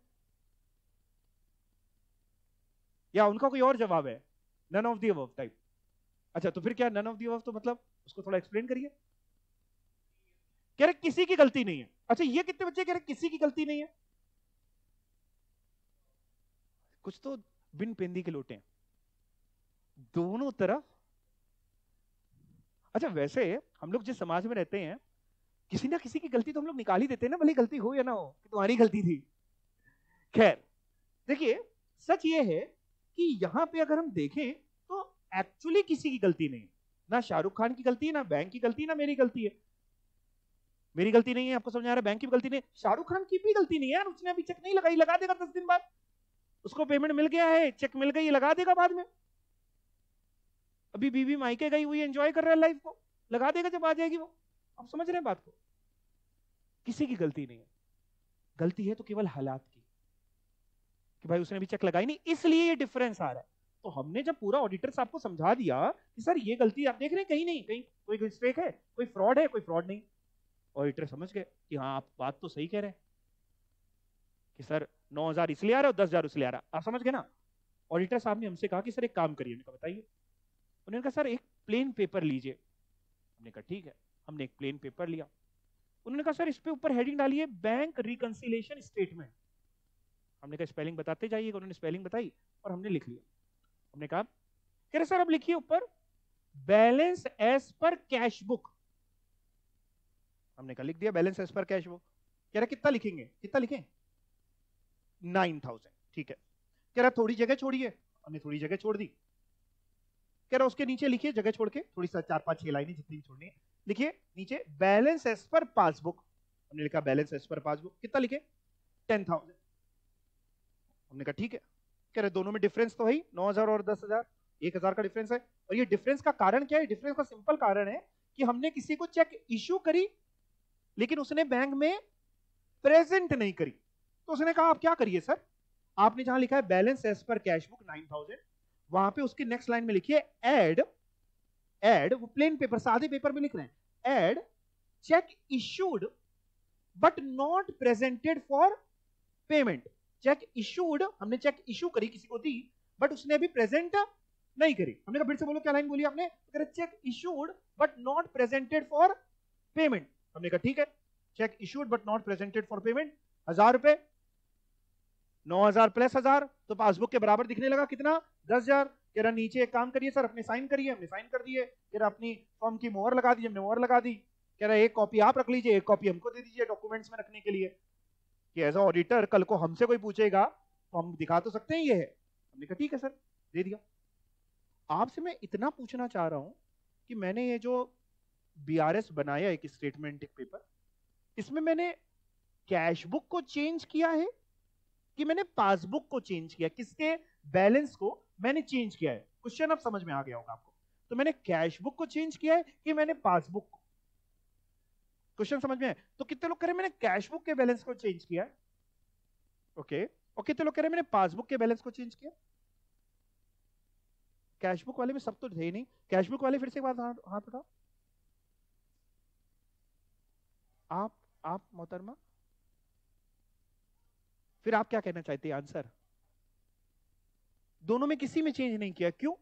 Speaker 1: या उनका कोई और जवाब है? None of the above type. अच्छा, तो फिर क्या नन ऑफ दी अबव, तो मतलब उसको थोड़ा एक्सप्लेन करिए। कह रहे किसी की गलती नहीं है। अच्छा, ये कितने बच्चे कह रहे किसी की गलती नहीं है? कुछ तो बिन पेंदी के लोटे हैं दोनों तरफ। अच्छा, वैसे हम लोग जिस समाज में रहते हैं, किसी ना किसी की गलती तो हम लोग निकाल ही देते हैं ना, भले गलती हो या ना हो, कि तुम्हारी गलती थी। खैर, देखिए, सच ये है कि यहां पे अगर हम देखें तो एक्चुअली किसी की गलती नहीं है। ना शाहरुख खान की गलती है, ना बैंक की गलती, ना मेरी गलती है। मेरी गलती नहीं है, आपको समझ आ रहा है? बैंक की भी गलती नहीं, शाहरुख खान की भी गलती नहीं है यार, उसने अभी चेक नहीं लगाई, लगा देगा 10 दिन बाद। उसको पेमेंट मिल गया है, चेक मिल गई, लगा देगा बाद में। अभी बीवी मायके गई हुई, एंजॉय कर रहा है लाइफ को, लगा देगा जब आ जाएगी वो। आप समझ रहे हैं बात को? किसी की गलती नहीं है। गलती है तो केवल हालात की, कि भाई उसने अभी चेक लगाई नहीं, इसलिए ये डिफरेंस आ रहा है। तो हमने जब पूरा ऑडिटर साहब को समझा दिया कि सर ये गलती आप देख रहे हैं, कहीं नहीं, कहीं कोई मिस्टेक है, कोई फ्रॉड है, कोई फ्रॉड नहीं, ऑडिटर समझ गए कि हाँ आप बात तो सही कह रहे हैं कि सर 9,000 इसलिए आ रहा है और 10,000 इसलिए आ रहा है। आप समझ गए ना? ऑडिटर साहब ने हमसे कहा कि सर एक काम करिए। मैंने कहा बताइए। उन्होंने कहा सर एक प्लेन पेपर लीजिए। हमने कहा ठीक है। हमने एक प्लेन पेपर लिया। उन्होंने कहा सर इस पे ऊपर हेडिंग डालिए बैंक रिकंसिलेशन स्टेटमेंट। हमने कहा स्पेलिंग बताते जाइए। उन्होंने स्पेलिंग बताई और हमने लिख लिया। हमने कहा, कह रहे सर अब लिखिए ऊपर बैलेंस एज पर कैश बुक। हमने कहा लिख दिया बैलेंस एज पर कैश बुक। कह रहा कितना लिखेंगे? कितना लिखें? 9,000। ठीक है। कह रहा थोड़ी जगह छोड़िए। हमने थोड़ी जगह छोड़ दी। कह रहा उसके नीचे लिखिए जगह छोड़ के थोड़ी सा 4-5-6 लाइनें जितनी भी छोड़नी है लिखिए नीचे बैलेंस एज पर पासबुक। हमने लिखा बैलेंस एज पर पासबुक। कितना लिखे? 10,000। हमने कहा ठीक है। कह रहे दोनों में डिफरेंस तो है ही, 9,000 और 10,000, 1,000 का डिफरेंस है। और ये डिफरेंस का कारण क्या है? डिफरेंस का सिंपल कारण है कि हमने किसी को चेक इश्यू करी लेकिन उसने बैंक में प्रेजेंट नहीं करी। तो उसने कहा आप क्या करिए सर, आपने जहां लिखा है बैलेंस एज पर कैश बुक 9,000, वहां पे उसकी नेक्स्ट लाइन में लिखिए एड, वो प्लेन पेपर सादे पेपर में लिख रहे हैं, add cheque issued but not presented for payment. Cheque issued, हमने चेक इश्यू करी किसी को दी बट उसने अभी प्रेजेंट नहीं करी। हमने कहा फिर से बोलो क्या लाइन बोली आपने? Cheque issued but not presented for payment. हमने कहा ठीक है। Cheque issued but not presented for payment, 1,000 रुपए, 9,000 प्लस 1,000 तो पासबुक के बराबर दिखने लगा कितना? 10,000। कह रहा नीचे एक काम करिए सर अपने साइन करिए। हमने साइन कर दिए। कह रहा अपनी फॉर्म की मोहर लगा दी। हमने मोहर लगा दी। कह रहा एक कॉपी आप रख लीजिए, एक कॉपी हमको दे दीजिए डॉक्यूमेंट्स में रखने के लिए, कि एज अ ऑडिटर कल को हमसे कोई पूछेगा तो हम दिखा तो सकते हैं ये है। हमने कहा ठीक है सर, दे दिया। आपसे मैं इतना पूछना चाह रहा हूं कि मैंने ये जो बीआरएस बनाया एक स्टेटमेंट एक पेपर, इसमें मैंने कैश बुक को चेंज किया है कि मैंने पासबुक को चेंज किया? किसके बैलेंस को मैंने चेंज किया है? क्वेश्चन अब समझ में आ गया होगा आपको। तो मैंने कैश बुक को चेंज किया है कि मैंने पासबुक को? क्वेश्चन समझ में है? तो कितने लोग कह रहे हैं मैंने कैश बुक के बैलेंस को चेंज किया है? ओके। और कितने लोग कह रहे हैं मैंने पासबुक के बैलेंस को चेंज किया? कैश बुक वाले में सब तो थे ही नहीं। कैश बुक वाले फिर से एक बार हाथ उठाओ। आप मोहतरमा, फिर आप क्या कहना चाहते हैं? आंसर, दोनों में किसी में चेंज नहीं किया, क्यों?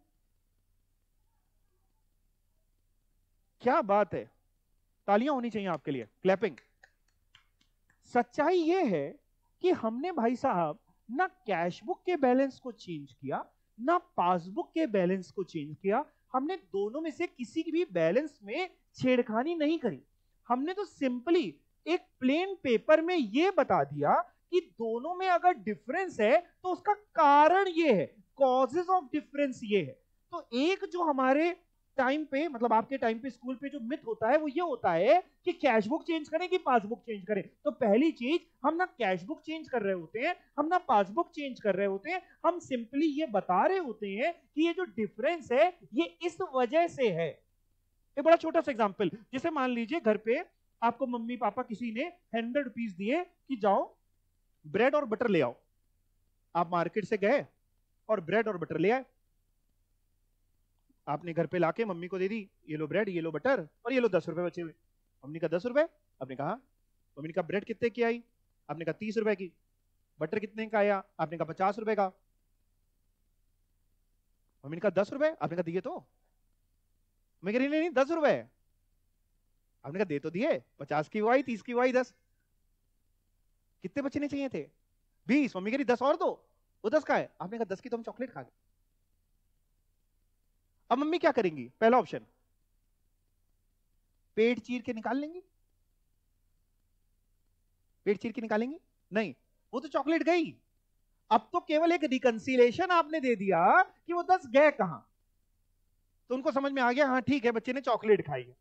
Speaker 1: क्या बात है, तालियां होनी चाहिए आपके लिए, क्लैपिंग। सच्चाई यह है कि हमने भाई साहब ना कैश बुक के बैलेंस को चेंज किया ना पासबुक के बैलेंस को चेंज किया। हमने दोनों में से किसी भी बैलेंस में छेड़खानी नहीं करी। हमने तो सिंपली एक प्लेन पेपर में यह बता दिया कि दोनों में अगर डिफरेंस है तो उसका कारण यह है, कॉजेज ऑफ डिफरेंस ये है। तो एक जो हमारे टाइम पे, मतलब आपके टाइम पे स्कूल पे जो मिथ होता है वो ये होता है कि कैश बुक चेंज करें कि पासबुक चेंज करें। तो पहली चीज, हम ना कैश बुक चेंज कर रहे होते हैं, हम ना पासबुक चेंज कर रहे होते हैं, हम सिंपली ये बता रहे होते हैं कि ये जो डिफरेंस है ये इस वजह से है। एक बड़ा छोटा सा एग्जांपल, जैसे मान लीजिए घर पे आपको मम्मी पापा किसी ने 100 रुपीज दिए कि जाओ ब्रेड और बटर ले आओ। आप मार्केट से गए और ब्रेड और बटर ले आए, आपने घर पे लाके मम्मी को दे दी, ये लो ब्रेड, ये लो बटर, और ये लो 10 रुपए बचे हुए। मम्मी का 10 रुपए, आपने कहा, मम्मी ने कहा ब्रेड कितने की आई, आपने कहा 30 रुपए की, बटर कितने का आया, आपने कहा 50 रुपए का। मम्मी ने कहा 10 रुपए, आपने कहा दिए तो, मैं कह रही नहीं 10 रुपए, आपने कहा दे तो दिए, 50 की वो आई, 30 की वो आई, 10, कितने बचने चाहिए थे, 20। मम्मी कह रही 10 और दो, वो 10 का है, आपने कहा 10 की तो हम चॉकलेट खा गए। अब मम्मी क्या करेंगी, पहला ऑप्शन, पेट चीर के निकाल लेंगी, पेट चीर के निकालेंगी नहीं, वो तो चॉकलेट गई। अब तो केवल एक रिकंसिलेशन आपने दे दिया कि वो 10 गए कहां, तो उनको समझ में आ गया हाँ ठीक है बच्चे ने चॉकलेट खाई है।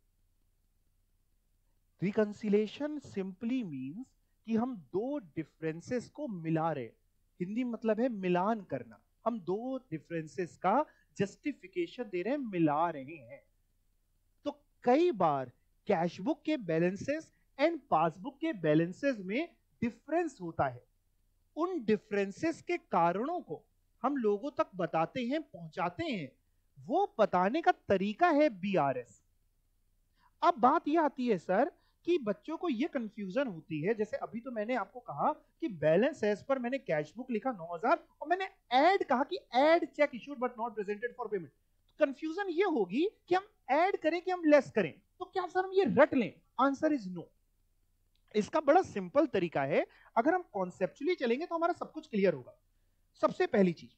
Speaker 1: रिकंसिलेशन सिंपली मींस कि हम दो डिफरेंसेस को मिला रहे, हिंदी मतलब है मिलान करना, हम दो डिफरेंसेस का जस्टिफिकेशन दे रहे हैं, मिला रहे हैं। तो कई बार कैश बुक के बैलेंसेस एंड पासबुक के बैलेंसेस में डिफरेंस होता है, उन डिफरेंसेस के कारणों को हम लोगों तक बताते हैं, पहुंचाते हैं, वो बताने का तरीका है बीआरएस। अब बात यह आती है सर कि बच्चों को यह कंफ्यूजन होती है, जैसे अभी तो मैंने आपको कहा कि बैलेंस एज पर मैंने कैश बुक लिखा 9000 और मैंने ऐड कहा कि add cheque issued but not presented for payment. Confusion ये होगी कि हम ऐड करें कि हम लेस करें, तो क्या सर हम ये रट लें? Answer is no. इसका बड़ा सिंपल तरीका है, अगर हम कॉन्सेप्चुअली चलेंगे तो हमारा सब कुछ क्लियर होगा। सबसे पहली चीज,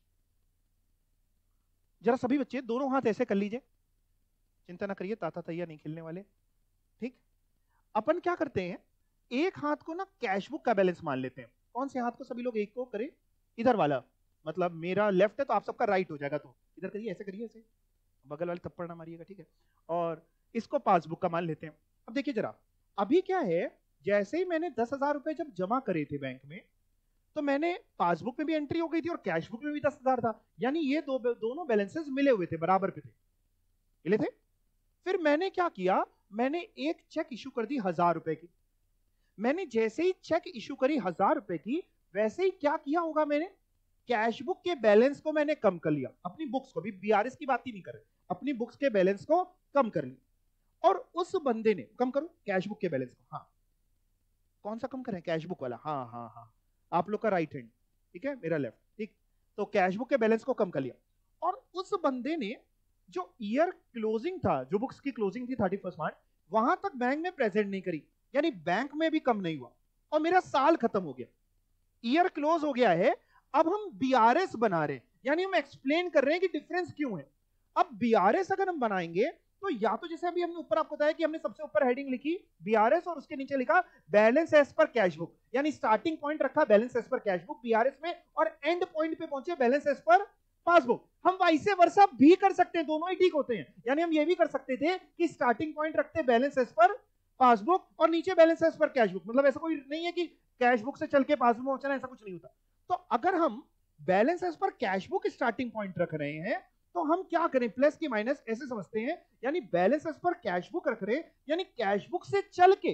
Speaker 1: जरा सभी बच्चे दोनों हाथ ऐसे कर लीजिए, चिंता ना करिए, ताता तैया नहीं खेलने वाले, ठीक। अपन क्या करते हैं, एक हाथ को ना कैश बुक का बैलेंस मान लेते हैं। कौन से हाथ को? सभी लोग एक को करें, इधर वाला, मतलब मेरा लेफ्ट है तो आप सबका राइट हो जाएगा, तो इधर करिए, ऐसे करिए, ऐसे, बगल वाले थप्पड़ ना मारिएगा, ठीक है। और इसको पासबुक का मान लेते हैं। अब देखिए जरा, अभी क्या है, जैसे ही मैंने 10,000 रुपए जब जमा करे थे बैंक में, तो मैंने पासबुक में भी एंट्री हो गई थी और कैश बुक में भी 10,000 था, यानी ये दोनों बैलेंसेस मिले हुए थे, बराबर पे थे, मिले थे। फिर मैंने क्या किया, मैंने एक चेक इशू कर दी 1,000 रुपए की। मैंने जैसे ही चेक इशू करी 1,000 रुपए की, वैसे ही क्या किया होगा, मैंने कैश बुक के बैलेंस को मैंने कम कर लिया, अपनी बुक्स को भी, बीआरएस की बात ही नहीं कर रहे, अपनी बुक्स के बैलेंस को कम कर लिया। और उस बंदे ने, कम करो कैश बुक के बैलेंस को, हाँ कौन सा कम करें, कैश बुक वाला, हाँ हाँ हाँ, आप लोग का राइट हैंड, ठीक है, मेरा लेफ्ट, ठीक। तो कैश बुक के बैलेंस को कम कर लिया, और उस बंदे ने जो ईयर क्लोजिंग था, जो बुक्स की क्लोजिंग थी 31 मार्च, वहां तक बैंक में प्रेजेंट नहीं करी, यानी बैंक में भी कम नहीं हुआ, और मेरा साल खत्म हो गया, ईयर क्लोज हो गया है। अब हम बीआरएस बना रहे हैं, यानी हम एक्सप्लेन कर रहे हैं कि डिफरेंस क्यों है। अब बीआरएस अगर हम बनाएंगे तो या तो जैसे अभी हमने ऊपर आपको बताया कि हमने सबसे ऊपर हेडिंग लिखी बीआरएस और उसके नीचे लिखा बैलेंस एज पर कैश बुक, यानी स्टार्टिंग पॉइंट रखा बैलेंस एज पर कैश बुक बीआरएस में, और एंड पॉइंट पे पहुंचे बैलेंस एज पर पासबुक। हम वाइसे वर्सा भी कर सकते हैं, दोनों ही ठीक होते हैं, यानी हम ये भी कर सकते थे कि स्टार्टिंग पॉइंट रखते बैलेंस एज पर पासबुक और नीचे बैलेंस एज पर कैश बुक, मतलब ऐसा कोई नहीं है कि कैश बुक से चल के पासबुक में पहुंचना, ऐसा कुछ नहीं होता। तो अगर हम बैलेंस एज पर कैश बुक स्टार्टिंग पॉइंट रख रहे हैं तो हम क्या करें, प्लस की माइनस ऐसे समझते हैं, यानी बैलेंस एज पर कैश बुक रख रहे हैं, यानी कैश बुक से चल के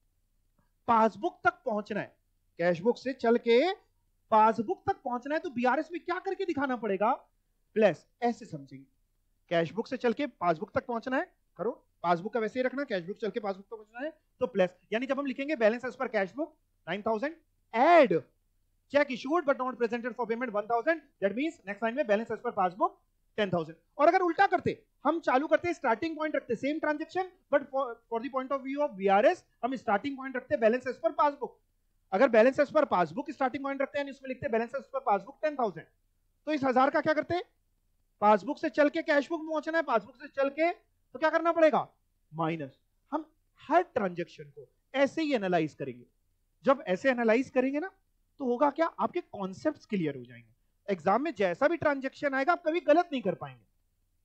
Speaker 1: पासबुक तक पहुंचना है, कैश बुक से चल के पासबुक तक पहुंचना है, तो बीआरएस में क्या करके दिखाना पड़ेगा, प्लस, ऐसे समझेंगे, कैश बुक से चल के पासबुक तक पहुंचना है, करो, पासबुक का वैसे ही रखना, कैश बुक चल के पासबुक तक पहुंचना है, तो प्लस, यानी जब हम लिखेंगे बैलेंस एज पर cash book 9,000, add cheque issued but not presented for payment 1,000, that means next line में बैलेंस एज पर पासबुक 10,000। और अगर उल्टा करते, हम चालू करते स्टार्टिंग पॉइंट रखते same transaction, but for the point of view of BRS हम स्टार्टिंग पॉइंट रखते बैलेंस एज पर पासबुक। अगर बैलेंस एज पर पासबुक स्टार्टिंग पॉइंट रखते हैं, इसमें लिखते बैलेंस एज पर पासबुक 10,000, तो इस 1,000 का क्या करते, पासबुक से चल के कैश बुक में पहुंचना है, पासबुक से चल के, तो क्या करना पड़ेगा, माइनस। हम हर ट्रांजैक्शन को ऐसे ही एनालाइज करेंगे, जब ऐसे एनालाइज करेंगे ना तो होगा क्या, आपके कॉन्सेप्ट्स क्लियर हो जाएंगे, एग्जाम में जैसा भी ट्रांजैक्शन आएगा आप कभी गलत नहीं कर पाएंगे।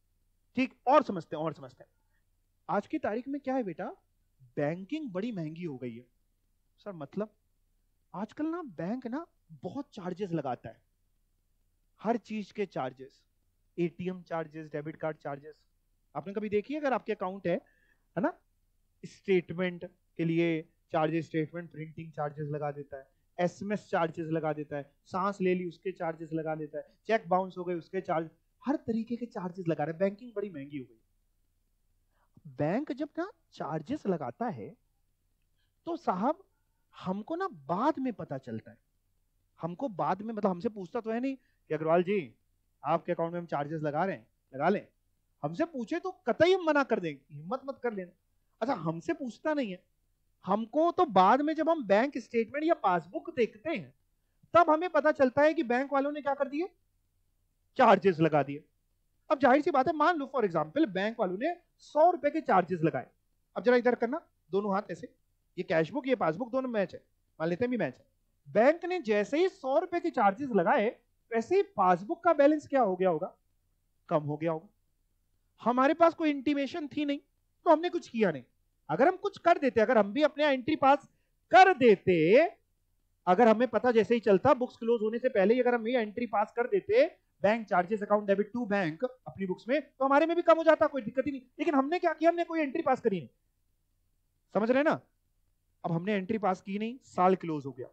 Speaker 1: ठीक, और समझते हैं, और समझते हैं। आज की तारीख में क्या है बेटा, बैंकिंग बड़ी महंगी हो गई है। सर मतलब आजकल ना बैंक ना बहुत चार्जेस लगाता है, हर चीज के charges, ATM charges, debit card charges. आपने कभी देखी है, अगर आपके अकाउंट है ना, स्टेटमेंट के लिए चार्जेस, स्टेटमेंट प्रिंटिंग चार्जेस लगा देता है, एसएमएस चार्जेस लगा देता है, सांस ले ली उसके चार्जेस लगा देता है, चेक बाउंस हो गए उसके चार्ज, हर तरीके के चार्जेस लगा रहे हैं। बैंकिंग बड़ी महंगी हो गई। बैंक जब ना चार्जेस लगाता है तो साहब हमको ना बाद में पता चलता है, हमको बाद में, मतलब हमसे पूछता तो है नहीं कि अग्रवाल जी आपके अकाउंट में हम चार्जेस लगा रहे हैं, लगा लें। हमसे पूछे तो कतई हम मना कर देंगे, हिम्मत मत कर लेना। अच्छा, हमसे पूछता नहीं है, हमको तो बाद में जब हम बैंक स्टेटमेंट या पासबुक देखते हैं तब हमें पता चलता है कि बैंक वालों ने क्या कर दिए, चार्जेस लगा दिए। अब जाहिर सी बात है, मान लो फॉर एग्जांपल बैंक वालों ने 100 रुपए के चार्जेस लगाए। अब जरा इधर करना, दोनों हाथ ऐसे, ये कैश बुक ये पासबुक दोनों मैच है, मान लेते हैं भी मैच है। बैंक ने जैसे ही 100 रुपए के चार्जेस लगाए, वैसे ही पासबुक का बैलेंस क्या हो गया होगा, कम हो गया होगा। हमारे पास कोई इंटीमेशन थी नहीं, तो हमने कुछ किया नहीं। अगर हम कुछ कर देते, अगर हम भी अपने एंट्री पास कर देते, अगर हमें पता जैसे ही चलता बुक्स क्लोज होने से पहले ही अगर हम ये एंट्री पास कर देते, bank charges account debit to bank अपनी बुक्स में, तो हमारे में भी कम हो जाता, कोई दिक्कत ही नहीं। लेकिन हमने क्या किया, हमने कोई एंट्री पास करी नहीं। समझ रहे ना? अब हमने एंट्री पास की नहीं, साल क्लोज हो गया,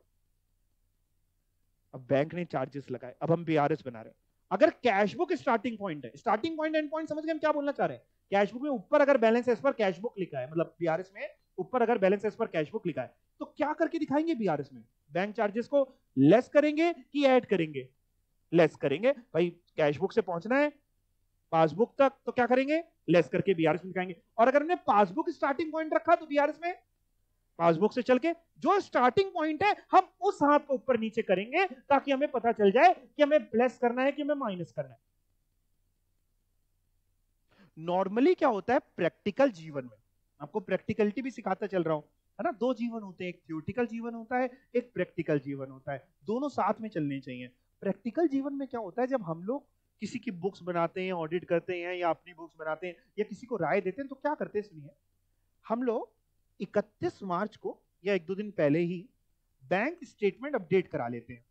Speaker 1: अब बैंक ने चार्जेस लगाए, अब हम बीआरएस बना रहे हैं। अगर कैशबुक स्टार्टिंग पॉइंट है, स्टार्टिंग पॉइंट एंड पॉइंट समझ गए हम क्या बोलना चाह रहे हैं? कैशबुक में ऊपर अगर बैलेंस एज पर कैशबुक लिखा है, मतलब बीआरएस में ऊपर अगर बैलेंस एज पर कैशबुक लिखा है, तो क्या करके दिखाएंगे बीआरएस में? बैंक चार्जेस को लेस करेंगे कि ऐड करेंगे? लेस करेंगे। भाई कैशबुक से पहुंचना है पासबुक तक, तो क्या करेंगे, लेस करके बीआरएस में दिखाएंगे। और अगर हमने पासबुक स्टार्टिंग पॉइंट रखा तो बीआरएस में पासबुक से चल के जो स्टार्टिंग पॉइंट है हम उस हाथ को ऊपर नीचे करेंगे, ताकि हमें पता चल जाए कि हमें प्लस करना है कि हमें माइनस करना है। नॉर्मली क्या होता है प्रैक्टिकल जीवन में, आपको प्रैक्टिकलिटी भी सिखाता चल रहा हूं, है ना, दो जीवन होते हैं, एक थ्योरेटिकल जीवन होता है, एक प्रैक्टिकल जीवन होता है, दोनों साथ में चलने चाहिए। प्रैक्टिकल जीवन में क्या होता है, जब हम लोग किसी की बुक्स बनाते हैं, ऑडिट करते हैं, या अपनी बुक्स बनाते हैं, या किसी को राय देते हैं, तो क्या करते हैं सुनिए, हम लोग 31 मार्च को या एक दो दिन पहले ही बैंक स्टेटमेंट अपडेट करा लेते हैं,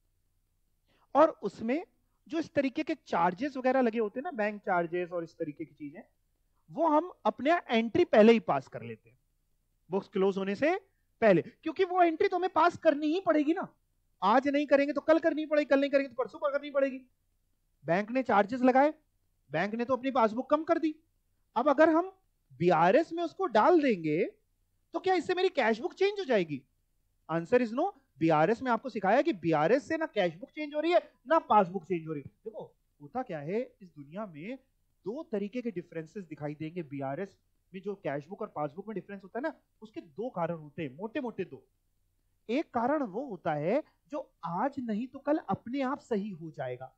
Speaker 1: और उसमें जो इस तरीके के चार्जेस वगैरह लगे होते हैं ना, बैंक चार्जेस और इस तरीके की चीजें, वो हम अपने एंट्री पहले ही पास कर लेते हैं, बुक्स क्लोज होने से पहले, क्योंकि वो एंट्री तो हमें पास करनी ही पड़ेगी ना। आज नहीं करेंगे तो कल करनी पड़ेगी, कल नहीं करेंगे तो परसों करनी पड़ेगी। बैंक ने चार्जेस लगाए, बैंक ने तो अपनी पासबुक कम कर दी, अब अगर हम बीआरएस में उसको डाल देंगे तो क्या इससे मेरी कैशबुक चेंज हो जाएगी? Answer is no. बीआरएस में आपको सिखाया कि बीआरएस से ना कैशबुक चेंज हो रही है ना पासबुक चेंज हो रही है। देखो होता क्या है, इस दुनिया में दो तरीके के डिफरेंसेस दिखाई देंगे। बीआरएस में जो कैशबुक और पासबुक में डिफरेंस होता है ना, उसके दो कारण होते हैं, मोटे मोटे दो। एक कारण वो होता है जो आज नहीं तो कल अपने आप सही हो जाएगा,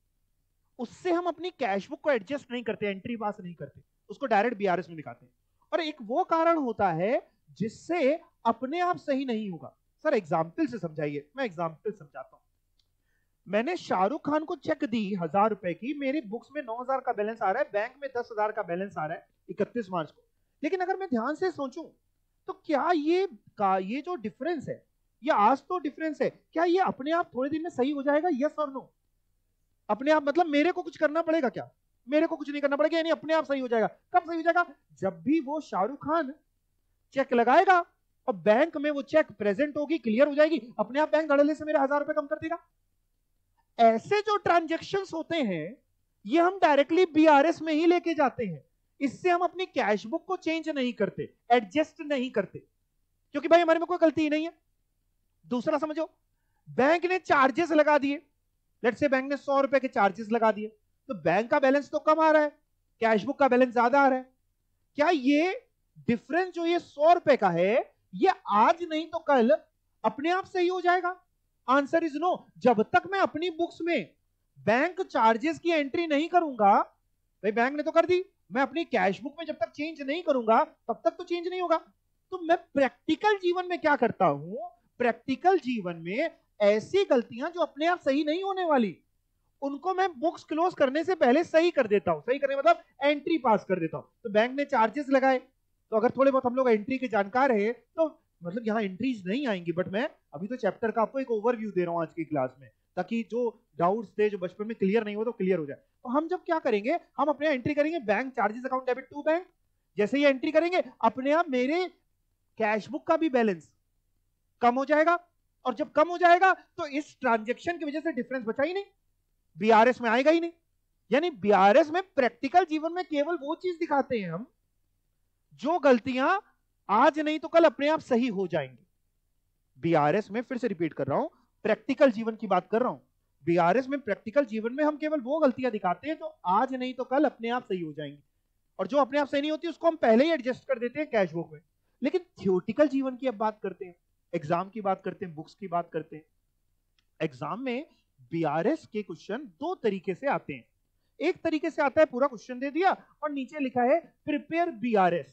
Speaker 1: उससे हम अपनी कैशबुक को एडजस्ट नहीं करते, एंट्री पास नहीं करते, उसको डायरेक्ट बीआरएस में दिखाते हैं। और एक वो कारण होता है जिससे अपने आप सही नहीं होगा। सर एग्जाम्पल से समझाइए, मैं एग्जाम्पल समझाता हूं। मैंने शाहरुख खान को चेक दी 1000 रुपए की, मेरी बुक्स में 9000 का बैलेंस आ रहा है, बैंक में 10,000 का बैलेंस आ रहा है 31 मार्च को। लेकिन अगर मैं ध्यान से सोचूं तो क्या ये जो डिफरेंस है, ये आज तो डिफरेंस है, क्या ये अपने आप थोड़े दिन में सही हो जाएगा? यस और नो? अपने आप मतलब मेरे को कुछ करना पड़ेगा क्या? मेरे को कुछ नहीं करना पड़ेगा, यानी अपने आप सही हो जाएगा। कब सही हो जाएगा? जब भी वो शाहरुख खान चेक लगाएगा और बैंक में वो चेक प्रेजेंट होगी, क्लियर हो जाएगी, अपने आप बैंक धड़ल्ले से मेरे 1000 रुपए कम कर देगा। ऐसे जो ट्रांजेक्शन्स होते हैं ये हम डायरेक्टली बीआरएस में ही लेके जाते हैं, इससे हम अपनी कैशबुक को चेंज नहीं करते, एडजस्ट नहीं करते, क्योंकि भाई हमारे में कोई गलती ही नहीं है। दूसरा समझो, बैंक ने चार्जेस लगा दिए, लेट्स से बैंक ने 100 रुपए के चार्जेस लगा दिए, तो बैंक का बैलेंस तो कम आ रहा है, कैशबुक का बैलेंस ज्यादा आ रहा है। क्या ये डिफरेंस जो ये 100 रुपए का है, ये आज नहीं तो कल अपने आप सही हो जाएगा? Answer is no. जब तक मैं अपनी बुक्स में बैंक चार्जेस की एंट्री नहीं करूंगा, भाई बैंक ने तो कर दी, मैं अपनी कैश बुक में जब तक चेंज नहीं करूंगा तब तक तो चेंज नहीं होगा। तो मैं प्रैक्टिकल जीवन में क्या करता हूं, प्रैक्टिकल जीवन में ऐसी गलतियां जो अपने आप सही नहीं होने वाली, उनको मैं बुक्स क्लोज करने से पहले सही कर देता हूं। सही करने मतलब एंट्री पास कर देता हूं। तो बैंक ने चार्जेस लगाए, तो अगर थोड़े बहुत हम लोग एंट्री के जानकार है तो मतलब यहाँ एंट्रीज नहीं आएंगी, बट मैं अभी तो चैप्टर का आपको एक ओवरव्यू दे रहा हूं आज की क्लास में, ताकि जो डाउट्स थे जो बचपन में क्लियर नहीं हो तो क्लियर हो जाए। तो हम जब क्या करेंगे, हम अपने एंट्री करेंगे bank charges account debit to bank. जैसे ही एंट्री करेंगे अपने आप मेरे कैश बुक का भी बैलेंस कम हो जाएगा, और जब कम हो जाएगा तो इस ट्रांजेक्शन की वजह से डिफरेंस बचा ही नहीं, बीआरएस में आएगा ही नहीं। यानी बीआरएस में प्रैक्टिकल जीवन में केवल वो चीज दिखाते हैं हम जो गलतियां आज नहीं तो कल अपने आप सही हो जाएंगी। बीआरएस में, फिर से रिपीट कर रहा हूं, प्रैक्टिकल जीवन की बात कर रहा हूं। बीआरएस में, प्रैक्टिकल जीवन में हम केवल वो गलतियां दिखाते हैं जो आज नहीं तो कल अपने आप सही हो जाएंगी, और जो अपने आप सही नहीं होती उसको हम पहले ही एडजस्ट कर देते हैं कैश बुक में। लेकिन थियोटिकल जीवन की अब बात करते हैं, एग्जाम की बात करते हैं, बुक्स की बात करते हैं। एग्जाम में बीआरएस के क्वेश्चन दो तरीके से आते हैं। एक तरीके से आता है पूरा क्वेश्चन दे दिया और नीचे लिखा है प्रिपेयर बीआरएस,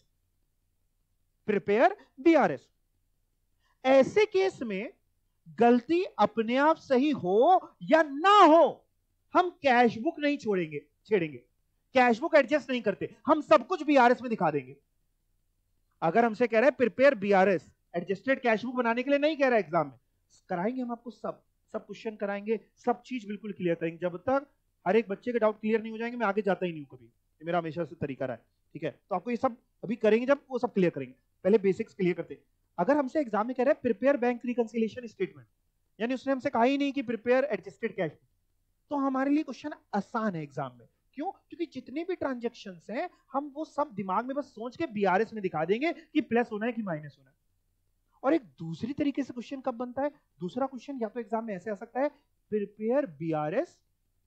Speaker 1: प्रिपेयर बीआरएस। ऐसे केस में गलती अपने आप सही हो या ना हो, हम कैश बुक नहीं छेड़ेंगे, कैश बुक एडजस्ट नहीं करते, हम सब कुछ बीआरएस में दिखा देंगे। अगर हमसे कह रहा है prepare BRS, adjusted cash book बनाने के लिए नहीं कह रहा है एग्जाम में, कराएंगे हम आपको सब क्वेश्चन कराएंगे, सब चीज बिल्कुल क्लियर करेंगे। जब तक हर एक बच्चे के डाउट क्लियर नहीं हो जाएंगे मैं आगे जाता ही नहीं हूं कभी, ये मेरा हमेशा से तरीका रहा है। ठीक है, तो आपको ये सब अभी करेंगे जब वो सब क्लियर करेंगे, पहले बेसिक्स क्लियर करते हैं। अगर हमसे एग्जाम में कह रहा है प्रिपेयर बैंक रिकंसिलिएशन स्टेटमेंट, यानी उसने हमसे कहा ही नहीं कि प्रिपेयर एडजस्टेड कैश बुक, तो हमारे लिए क्वेश्चन आसान है एग्जाम में। क्यों? क्योंकि जितने भी ट्रांजेक्शन्स हैं हम वो सब दिमाग में बस सोच के बीआरएस में दिखा देंगे कि प्लस होना है कि माइनस होना है। और एक दूसरी तरीके से क्वेश्चन कब बनता है, दूसरा क्वेश्चन या तो एग्जाम में ऐसे आ सकता है, prepare BRS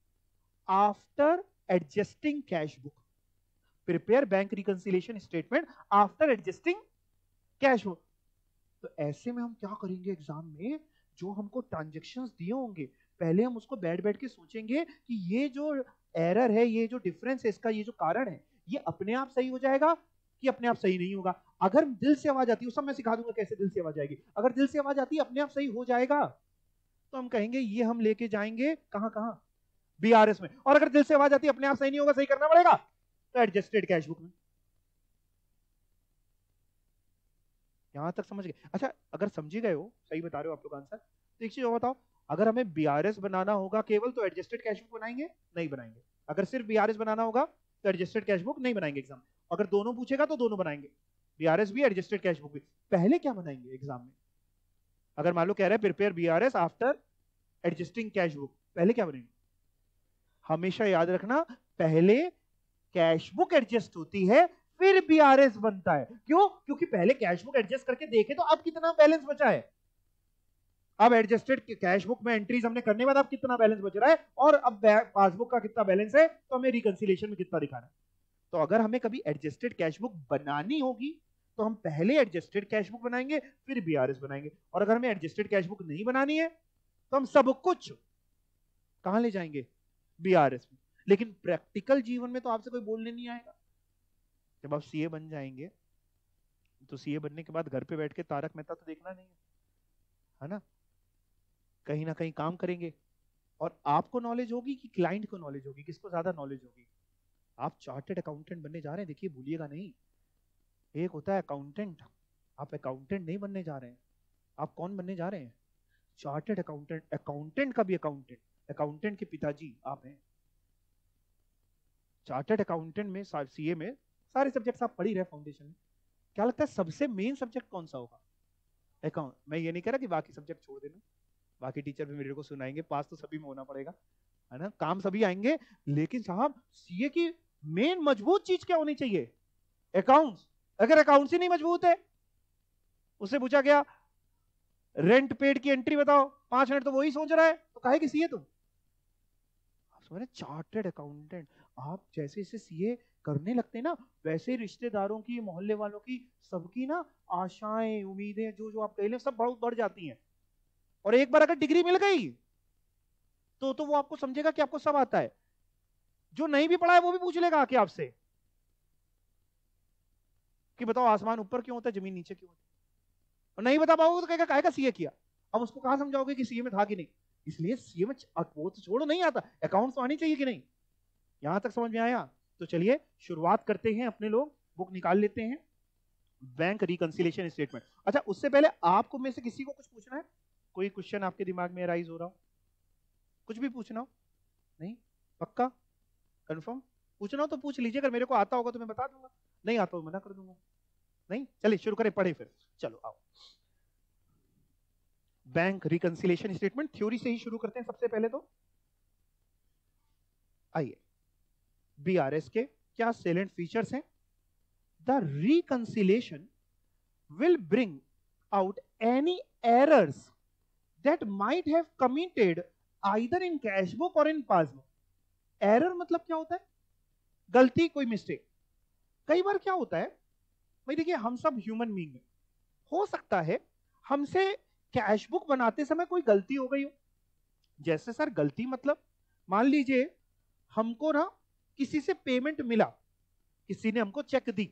Speaker 1: after adjusting cash book, prepare bank reconciliation statement after adjusting cash book. तो ऐसे में हम क्या करेंगे एग्जाम में, जो हमको ट्रांजेक्शन्स दिए होंगे पहले हम उसको बैठ बैठ के सोचेंगे कि ये जो एरर है, ये जो डिफरेंस है, इसका ये जो कारण है, ये अपने आप सही हो जाएगा कि अपने आप सही नहीं होगा। अगर दिल से आवाज आती है, सब मैं सिखा दूंगा कैसे दिल से आवाज आएगी, अगर दिल से आवाज आती है अपने आप सही हो जाएगा तो हम कहेंगे ये हम लेके जाएंगे कहां कहां, बीआरएस में। और अगर दिल से आवाज आती है अपने आप सही नहीं होगा, सही करना पड़ेगा, तो एडजस्टेड कैश बुक में। यहां तक समझ गए? अच्छा, अगर समझ गए हो, सही बता रहे हो आप लोग आंसर, तो एक चीज और बताओ, अगर हमें बीआरएस बनाना होगा केवल तो एडजस्टेड कैश बुक बनाएंगे? नहीं बनाएंगे। अगर सिर्फ बीआरएस बनाना होगा तो एडजस्टेड कैश बुक नहीं बनाएंगे एग्जाम में। अगर दोनों पूछेगा तो दोनों बनाएंगे, बीआरएस भी एडजस्टेड कैश बुक भी। पहले क्या बनाएंगे एग्जाम में? अगर मान लो कह रहे हैं prepare BRS after adjusting cash book, पहले क्या बनेंगे? हमेशा याद रखना, पहले कैश बुक एडजस्ट होती है फिर बीआरएस बनता है। क्यों? क्योंकि पहले कैश बुक एडजस्ट करके देखे तो अब कितना बैलेंस बचा है, अब एडजस्टेड कैश बुक में एंट्रीज हमने करने के बाद अब कितना बैलेंस बच रहा है, और अब पासबुक का कितना बैलेंस है, तो हमें रिकंसिलिएशन में कितना दिखाना है। तो अगर हमें कभी एडजस्टेड कैश बुक बनानी होगी तो हम पहले एडजस्टेड कैश बुक बनाएंगे फिर बीआरएस बनाएंगे, और अगर हमें एडजस्टेड कैश बुक नहीं बनानी है तो हम सब कुछ कहां ले जाएंगे? बीआरएस में। लेकिन प्रैक्टिकल जीवन में तो आपसे कोई बोलने नहीं आएगा। जब आप सीए बन जाएंगे तो सीए बनने के बाद घर पे बैठ के तारक मेहता तो देखना नहीं है ना, कहीं ना कहीं काम करेंगे, और आपको नॉलेज होगी कि क्लाइंट को नॉलेज होगी, किसको ज्यादा नॉलेज होगी? आप चार्टेड अकाउंटेंट बनने जा रहे हैं, देखिए भूलिएगा नहीं, एक होता है अकाउंटेंट, आप अकाउंटेंट नहीं बनने जा रहे हैं। आप कौन बनने जा रहे हैं? Chartered accountant. अकाउंटेंट का भी अकाउंटेंट, अकाउंटेंट के पिताजी आप हैं। चार्टेड अकाउंटेंट में, सीए में सारे सब्जेक्ट्स आप पढ़ ही रहे फाउंडेशन में। क्या लगता है सबसे मेन सब्जेक्ट कौन सा होगा? अकाउंट। मैं ये नहीं कह रहा कि बाकी सब्जेक्ट छोड़ देना, बाकी टीचर भी मेरे को सुनाएंगे, पास तो सभी में होना पड़ेगा, है ना, काम सभी आएंगे, लेकिन साहब सीए की मेन मजबूत चीज क्या होनी चाहिए? अकाउंट्स। अगर अकाउंट्स ही नहीं मजबूत है, उससे पूछा गया रेंट पेड की एंट्री बताओ, 5 मिनट तो वही सोच रहा है, तो काहे की सीए तुम? Chartered accountant. आप जैसे जैसे सीए करने लगते हैं ना, वैसे रिश्तेदारों की, मोहल्ले वालों की, सबकी ना आशाएं, उम्मीदें, जो जो आप कह ले, सब बहुत बढ़ जाती हैं। और एक बार अगर डिग्री मिल गई तो वो आपको समझेगा कि आपको सब आता है। जो नहीं भी पढ़ा है वो भी पूछ लेगा आके आपसे कि बताओ आसमान ऊपर क्यों होता है, जमीन नीचे क्यों होती है, और नहीं बता पाओगे तो कहेगा काहे का सीए किया। अब उसको कहां समझाओगे कि सीए में था कि नहीं? इसलिए सीएम वो तो छोड़ो, नहीं आता, अकाउंट्स तो आनी चाहिए कि नहीं। यहां तक समझ में आया? तो चलिए शुरुआत करते हैं, अपने लोग बुक निकाल लेते हैं, बैंक रिकंसिलिएशन स्टेटमेंट। अच्छा, उससे पहले आपको में से किसी को कुछ पूछना है? कोई क्वेश्चन आपके दिमाग में राइज हो रहा हो? कुछ भी पूछना हो? नहीं? पक्का? कंफर्म? पूछना हो तो पूछ लीजिए, अगर मेरे को आता होगा तो मैं बता दूंगा, नहीं आता हो मना कर दूंगा। नहीं? चलिए शुरू करें, पढ़े फिर। चलो आओ, बैंक रिकंसिलिएशन स्टेटमेंट थ्योरी से ही शुरू करते हैं सबसे पहले। तो आइए, बीआरएस के क्या सेलेंट फीचर्स हैं? The reconciliation will bring out any errors that might have committed either in cash book or in passbook. Error मतलब क्या होता है? गलती, कोई मिस्टेक। कई बार क्या होता है भाई, देखिए हम सब ह्यूमन बीइंग हैं, हो सकता है हमसे कैश बुक बनाते समय कोई गलती हो गई हो। जैसे सर गलती मतलब, मान लीजिए हमको ना किसी से पेमेंट मिला, किसी ने हमको चेक दी,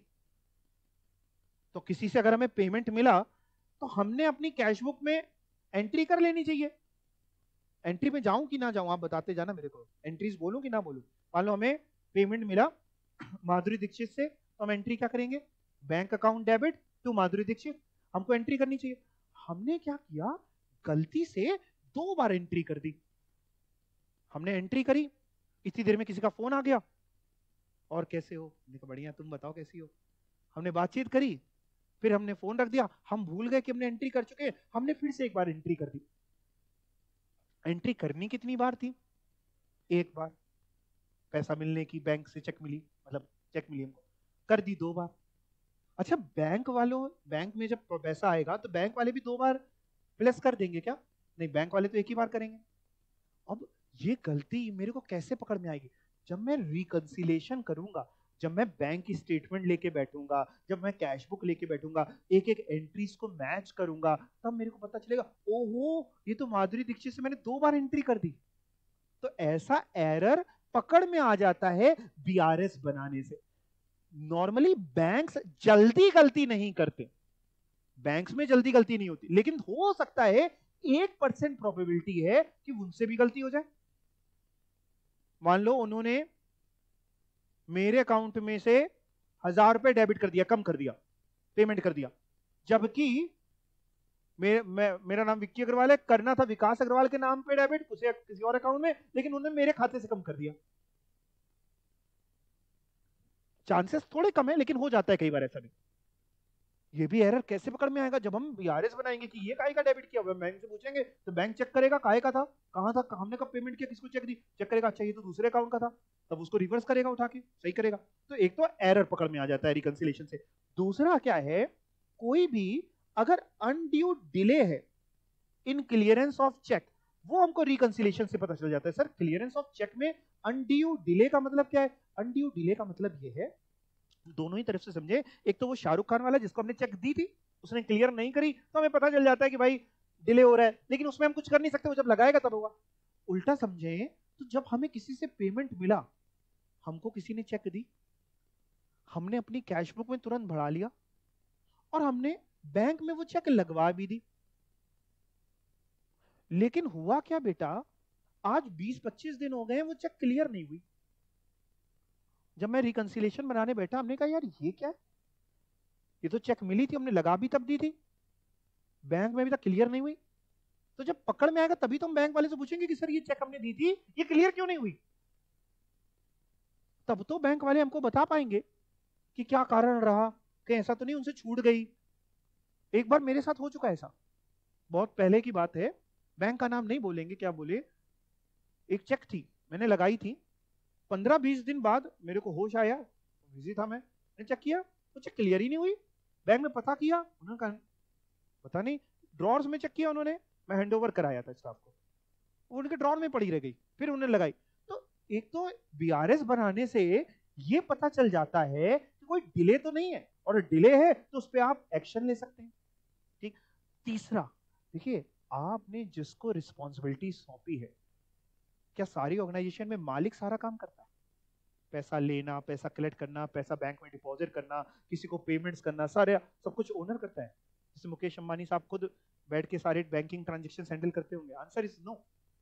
Speaker 1: तो किसी से अगर हमें पेमेंट मिला तो हमने अपनी कैश बुक में एंट्री कर लेनी चाहिए। एंट्री में जाऊं कि ना जाऊं, आप बताते जाना मेरे को, एंट्रीज बोलूं कि ना बोलूं। मान लो हमें पेमेंट मिला माधुरी दीक्षित से, तो हम एंट्री क्या करेंगे? Bank account debit to Madhuri Dixit, हमको एंट्री करनी चाहिए। हमने क्या किया, गलती से 2 बार एंट्री कर दी। हमने एंट्री करी, इतनी देर में किसी का फोन आ गया, और कैसे हो? मैंने कहा बढ़िया, तुम बताओ कैसी हो। हमने बातचीत करी, फिर हमने फोन रख दिया, हम भूल गए कि हमने एंट्री कर चुके हैं, हमने फिर से एक बार एंट्री कर दी। एंट्री करनी कितनी बार थी? एक बार। पैसा मिलने की, बैंक से चेक मिली, मतलब चेक मिली हमको, कर दी 2 बार। अच्छा, बैंक वालों, बैंक में जब पैसा आएगा तो बैंक वाले भी 2 बार प्लस कर देंगे क्या? नहीं, बैंक वाले तो एक ही बार करेंगे। अब ये गलती मेरे को कैसे पकड़ में आएगी? जब मैं रिकंसिलिएशन करूंगा, जब मैं बैंक की स्टेटमेंट लेके बैठूंगा, जब मैं कैश बुक लेके बैठूंगा, एक एक एंट्रीज को मैच करूंगा, तब मेरे को पता चलेगा, ओहो ये तो माधुरी दीक्षित से मैंने 2 बार एंट्री कर दी। तो ऐसा एरर पकड़ में आ जाता है बीआरएस बनाने से। नॉर्मली बैंक्स जल्दी गलती नहीं करते, बैंक्स में जल्दी गलती नहीं होती, लेकिन हो सकता है 1% प्रोबेबिलिटी है कि उनसे भी गलती हो जाए। मान लो उन्होंने मेरे अकाउंट में से 1000 रुपए डेबिट कर दिया, कम कर दिया, पेमेंट कर दिया, जबकि मेरा नाम विक्की अग्रवाल है, करना था विकास अग्रवाल के नाम पे डेबिट उसे किसी और अकाउंट में, लेकिन उन्होंने मेरे खाते से कम कर दिया। चांसेस थोड़े कम है, लेकिन हो जाता है कई बार ऐसा भी। ये भी एरर कैसे पकड़ में आएगा? जब हम बीआरएस बनाएंगे कि ये काहे का डेबिट किया, बैंक से पूछेंगे तो बैंक चेक करेगा काहे का था, कहां था, हमने कब पेमेंट किया, किसको चेक दी, चेक करेगा, अच्छा ये तो दूसरे अकाउंट का था, तब उसको रिवर्स करेगा, उठा के सही करेगा। तो एक तो एरर पकड़ में आ जाता है रिकंसिलिएशन से। दूसरा क्या है, कोई भी अगर अनड्यू डिले है इन क्लियरेंस ऑफ चेक, वो हमको रिकंसिलिएशन से पता चल जाता है। सर क्लियरेंस ऑफ चेक में अनड्यू डिले का मतलब क्या है? अनड्यू डिले का मतलब ये है, दोनों ही तरफ से समझे, एक तो वो शाहरुख खान वाला जिसको हमने चेक दी थी, उसने क्लियर नहीं करी, तो हमें पता चल जाता है कि भाई डिले हो रहा है, लेकिन उसमें हम कुछ कर नहीं सकते, वो जब लगाएगा तब होगा। उल्टा समझे तो जब हमें किसी से पेमेंट मिला, हमको किसी ने चेक दी, हमने अपनी कैश बुक में तुरंत बढ़ा लिया, और हमने बैंक में वो चेक लगवा भी दी, लेकिन हुआ क्या बेटा, आज 20-25 दिन हो गए वो चेक क्लियर नहीं हुई। जब मैं रिकंसिलिएशन बनाने बैठा, हमने कहा यार ये क्या है, ये तो चेक मिली थी, हमने लगा भी तब दी थी, बैंक में अभी तक क्लियर नहीं हुई। तो जब पकड़ में आएगा तभी तो हम बैंक वाले से पूछेंगे कि सर ये चेक हमने दी थी, ये क्लियर क्यों नहीं हुई। तब तो बैंक वाले हमको बता पाएंगे कि क्या कारण रहा, कहीं ऐसा तो नहीं उनसे छूट गई। एक बार मेरे साथ हो चुका है ऐसा, बहुत पहले की बात है, बैंक का नाम नहीं बोलेंगे, क्या बोले, एक चेक थी मैंने लगाई थी, 15-20 दिन बाद मेरे को होश आया, बिजी था मैंने चेक किया तो चेक क्लियर ही नहीं हुई। बैंक में पता किया, उन्होंने कहा पता नहीं, ड्रॉर्स में चेक किया उन्होंने, मैं हैंडओवर कराया था स्टाफ को, वो उनके ड्रॉर में पड़ी रह गई, फिर उन्होंने लगाई। तो एक तो बीआरएस बनाने से ये पता चल जाता है कि कोई डिले तो नहीं है, और डिले है तो उस पर आप एक्शन ले सकते हैं। ठीक। तीसरा, देखिए आपने जिसको रिस्पॉन्सिबिलिटी सौंपी है, क्या सारी ऑर्गेनाइजेशन में मालिक सारा काम करता है? पैसा लेना, पैसा कलेक्ट करना, पैसा बैंक में डिपॉजिट करना, किसी को पेमेंट्स करना, सारे सब कुछ ओनर करता है? जैसे मुकेश अंबानी साहब खुद बैठ के सारे बैंकिंग ट्रांजेक्शन हैंडल करते होंगे? Answer is no.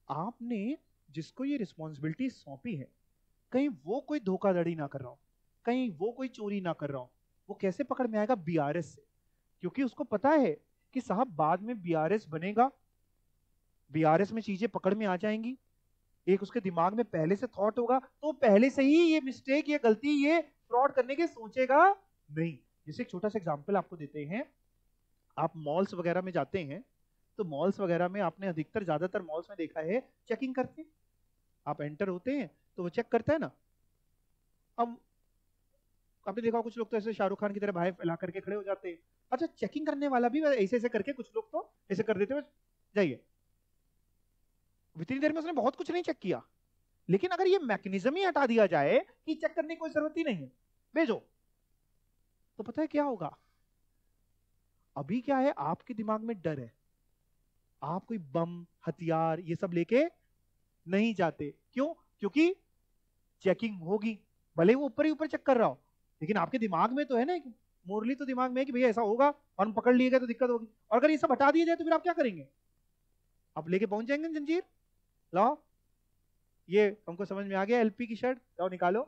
Speaker 1: आपने जिसको ये रिस्पॉन्सिबिलिटी सौंपी है, कहीं वो कोई धोखाधड़ी ना कर रहा हो, कहीं वो कोई चोरी ना कर रहा हो, वो कैसे पकड़ में आएगा? बीआरएस से। क्योंकि उसको पता है कि साहब बाद में बीआरएस बनेगा, बीआरएस में चीजें पकड़ में आ जाएंगी, एक उसके दिमाग में पहले से थॉट होगा, तो पहले से ही ये मिस्टेक, ये गलती, ये फ्रॉड करने की सोचेगा नहीं। जैसे एक छोटा सा एग्जांपल आपको देते हैं, आप मॉल्स वगैरह में जाते हैं, तो मॉल्स वगैरह में आपने अधिकतर ज्यादातर मॉल्स में देखा है चेकिंग करते हैं। आप एंटर होते हैं तो वो चेक करता है ना। अब आपने देखा कुछ लोग तो ऐसे शाहरुख खान की तरह भाई फैला करके खड़े हो जाते हैं। अच्छा, चेकिंग करने वाला भी ऐसे ऐसे करके, कुछ लोग तो ऐसे कर देते हुए जाइए, इतनी देर में उसने बहुत कुछ नहीं चेक किया। लेकिन अगर ये मैकेनिज्म ही हटा दिया जाए कि चेक करने की कोई जरूरत ही नहीं है, भेजो, तो पता है क्या होगा? अभी क्या है, आपके दिमाग में डर है, आप कोई बम हथियार ये सब लेके नहीं जाते। क्यों? क्योंकि चेकिंग होगी, भले वो ऊपर ही ऊपर चेक कर रहा हो, लेकिन आपके दिमाग में तो है ना, मोरली तो दिमाग में है कि भैया ऐसा होगा और हम पकड़ लिए गए तो दिक्कत होगी। और अगर ये सब हटा दिया जाए तो फिर आप क्या करेंगे? आप लेके पहुंच जाएंगे जंजीर, लाओ, ये हमको समझ में आ गया, एलपी की शर्ट लाओ निकालो।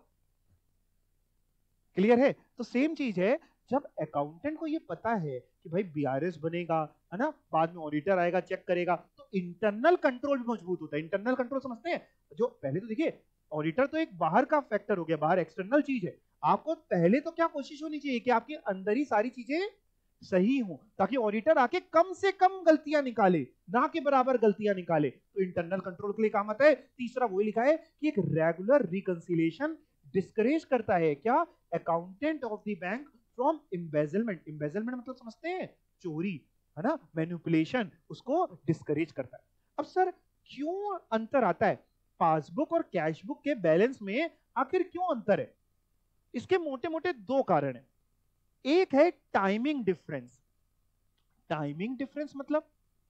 Speaker 1: क्लियर है? तो सेम चीज है, जब अकाउंटेंट को ये पता है कि भाई बीआरएस बनेगा, है ना, बाद में ऑडिटर आएगा चेक करेगा, तो इंटरनल कंट्रोल भी मजबूत होता है। इंटरनल कंट्रोल समझते हैं? जो पहले तो देखिए, ऑडिटर तो एक बाहर का फैक्टर हो गया, बाहर एक्सटर्नल चीज है। आपको पहले तो क्या कोशिश होनी चाहिए कि आपके अंदर ही सारी चीजें सही हो, ताकि ऑडिटर आके कम से कम गलतियां निकाले, ना के बराबर गलतियां निकाले। तो इंटरनल कंट्रोल के लिए काम आता है। तीसरा वही लिखा है कि एक रेगुलर रिकंसिलिएशन डिस्करेज करता है क्या? Accountant of the bank from embezzlement. Embezzlement मतलब समझते हैं? चोरी, है ना, मैनिपुलेशन, उसको डिस्करेज करता है। अब सर क्यों अंतर आता है पासबुक और कैशबुक के बैलेंस में? आखिर क्यों अंतर है? इसके मोटे मोटे दो कारण है। एक है टाइमिंग डिफरेंस। टाइमिंग डिफरेंस मतलब,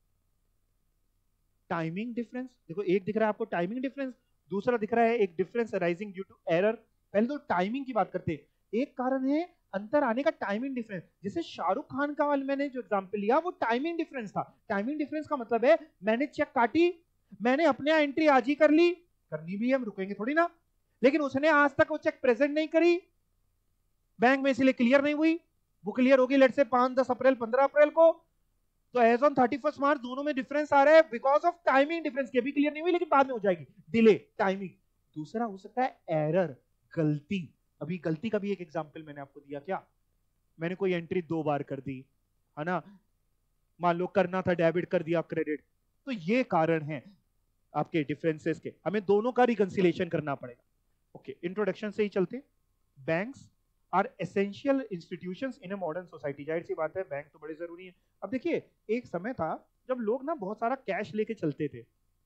Speaker 1: टाइमिंग डिफरेंस देखो, एक दिख रहा है आपको टाइमिंग डिफरेंस, दूसरा दिख रहा है एक difference arising due to error. पहले तो टाइमिंग की बात करते हैं। एक कारण है अंतर आने का टाइमिंग डिफरेंस। जैसे शाहरुख खान का वाला मैंने जो एग्जांपल लिया वो टाइमिंग डिफरेंस था। टाइमिंग डिफरेंस का मतलब है मैंने चेक काटी, मैंने अपने यहाँ एंट्री आज ही कर ली, करनी भी है, हम रुकेंगे थोड़ी ना, लेकिन उसने आज तक वो चेक प्रेजेंट नहीं करी बैंक में, इसलिए क्लियर नहीं हुई। वो क्लियर होगी लेट से 5-10 अप्रैल 15 अप्रैल को, तो एज ऑन 31 मार्च दोनों में डिफरेंस आ रहा है बिकॉज ऑफ टाइमिंग डिफरेंस की। अभी क्लियर नहीं हुई लेकिन बाद में हो जाएगी, डिले, टाइमिंग। दूसरा हो सकता है एरर, गलती। अभी गलती का भी एक एग्जांपल मैंने आपको दिया क्या? मैंने कोई एंट्री 2 बार कर दी, है ना, मान लो करना था डेबिट कर दिया क्रेडिट, तो ये कारण है आपके डिफरेंसेस के, हमें दोनों का रिकंसिलेशन करना पड़ेगा। ओके, इंट्रोडक्शन से ही चलते। Banks are essential institutions in a modern society. जाहिर सी बात है बैंक तो बड़े जरूरी हैं। अब देखिए, एक समय था जब लोग ना बहुत सारा कैश लेके चलते थे।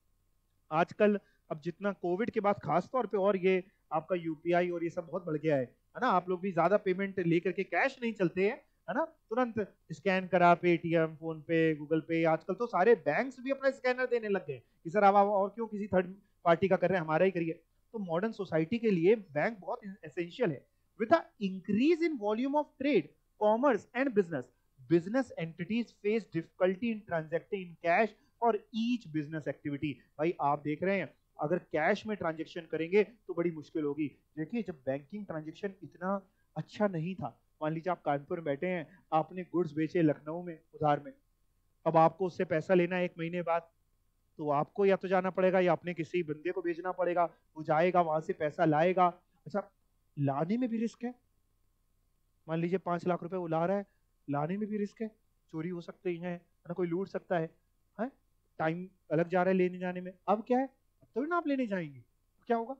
Speaker 1: आजकल अब जितना कोविड के बाद खास तौर पे और ये आपका यूपीआई और ये सब बहुत बढ़ गया है ना, आप लोग भी ज्यादा पेमेंट लेकर के कैश नहीं चलते हैं, है ना, तुरंत स्कैन करा, पेटीएम, फोन पे, गूगल पे। आजकल तो सारे बैंक्स भी अपना स्कैनर देने लग गए कि सर आप और क्यों किसी थर्ड पार्टी का कर रहे हैं, हमारा ही करिए। तो मॉडर्न सोसाइटी के लिए बैंक बहुत एसेंशियल है। With the increase in volume of trade, commerce and business, business entities face difficulty in transacting in cash for each business activity। भाई आप देख रहे हैं, अगर कैश में ट्रांजेक्शन करेंगे तो बड़ी मुश्किल होगी। देखिए, जब बैंकिंग ट्रांजेक्शन इतना अच्छा नहीं था, मान लीजिए आप कानपुर में बैठे हैं, आपने गुड्स बेचे लखनऊ में उधार में, अब आपको उससे पैसा लेना है 1 महीने बाद, तो आपको या तो जाना पड़ेगा या अपने किसी बंदे को भेजना पड़ेगा, वो जाएगा वहां से पैसा लाएगा। अच्छा, लाने में भी रिस्क है। मान लीजिए 5 लाख रुपए वो ला रहा है, लाने में भी रिस्क है, चोरी हो सकती है ना, कोई लूट सकता है? टाइम अलग जा रहा है लेने जाने में। अब क्या है, अब तो ना आप लेने जाएंगे, क्या होगा?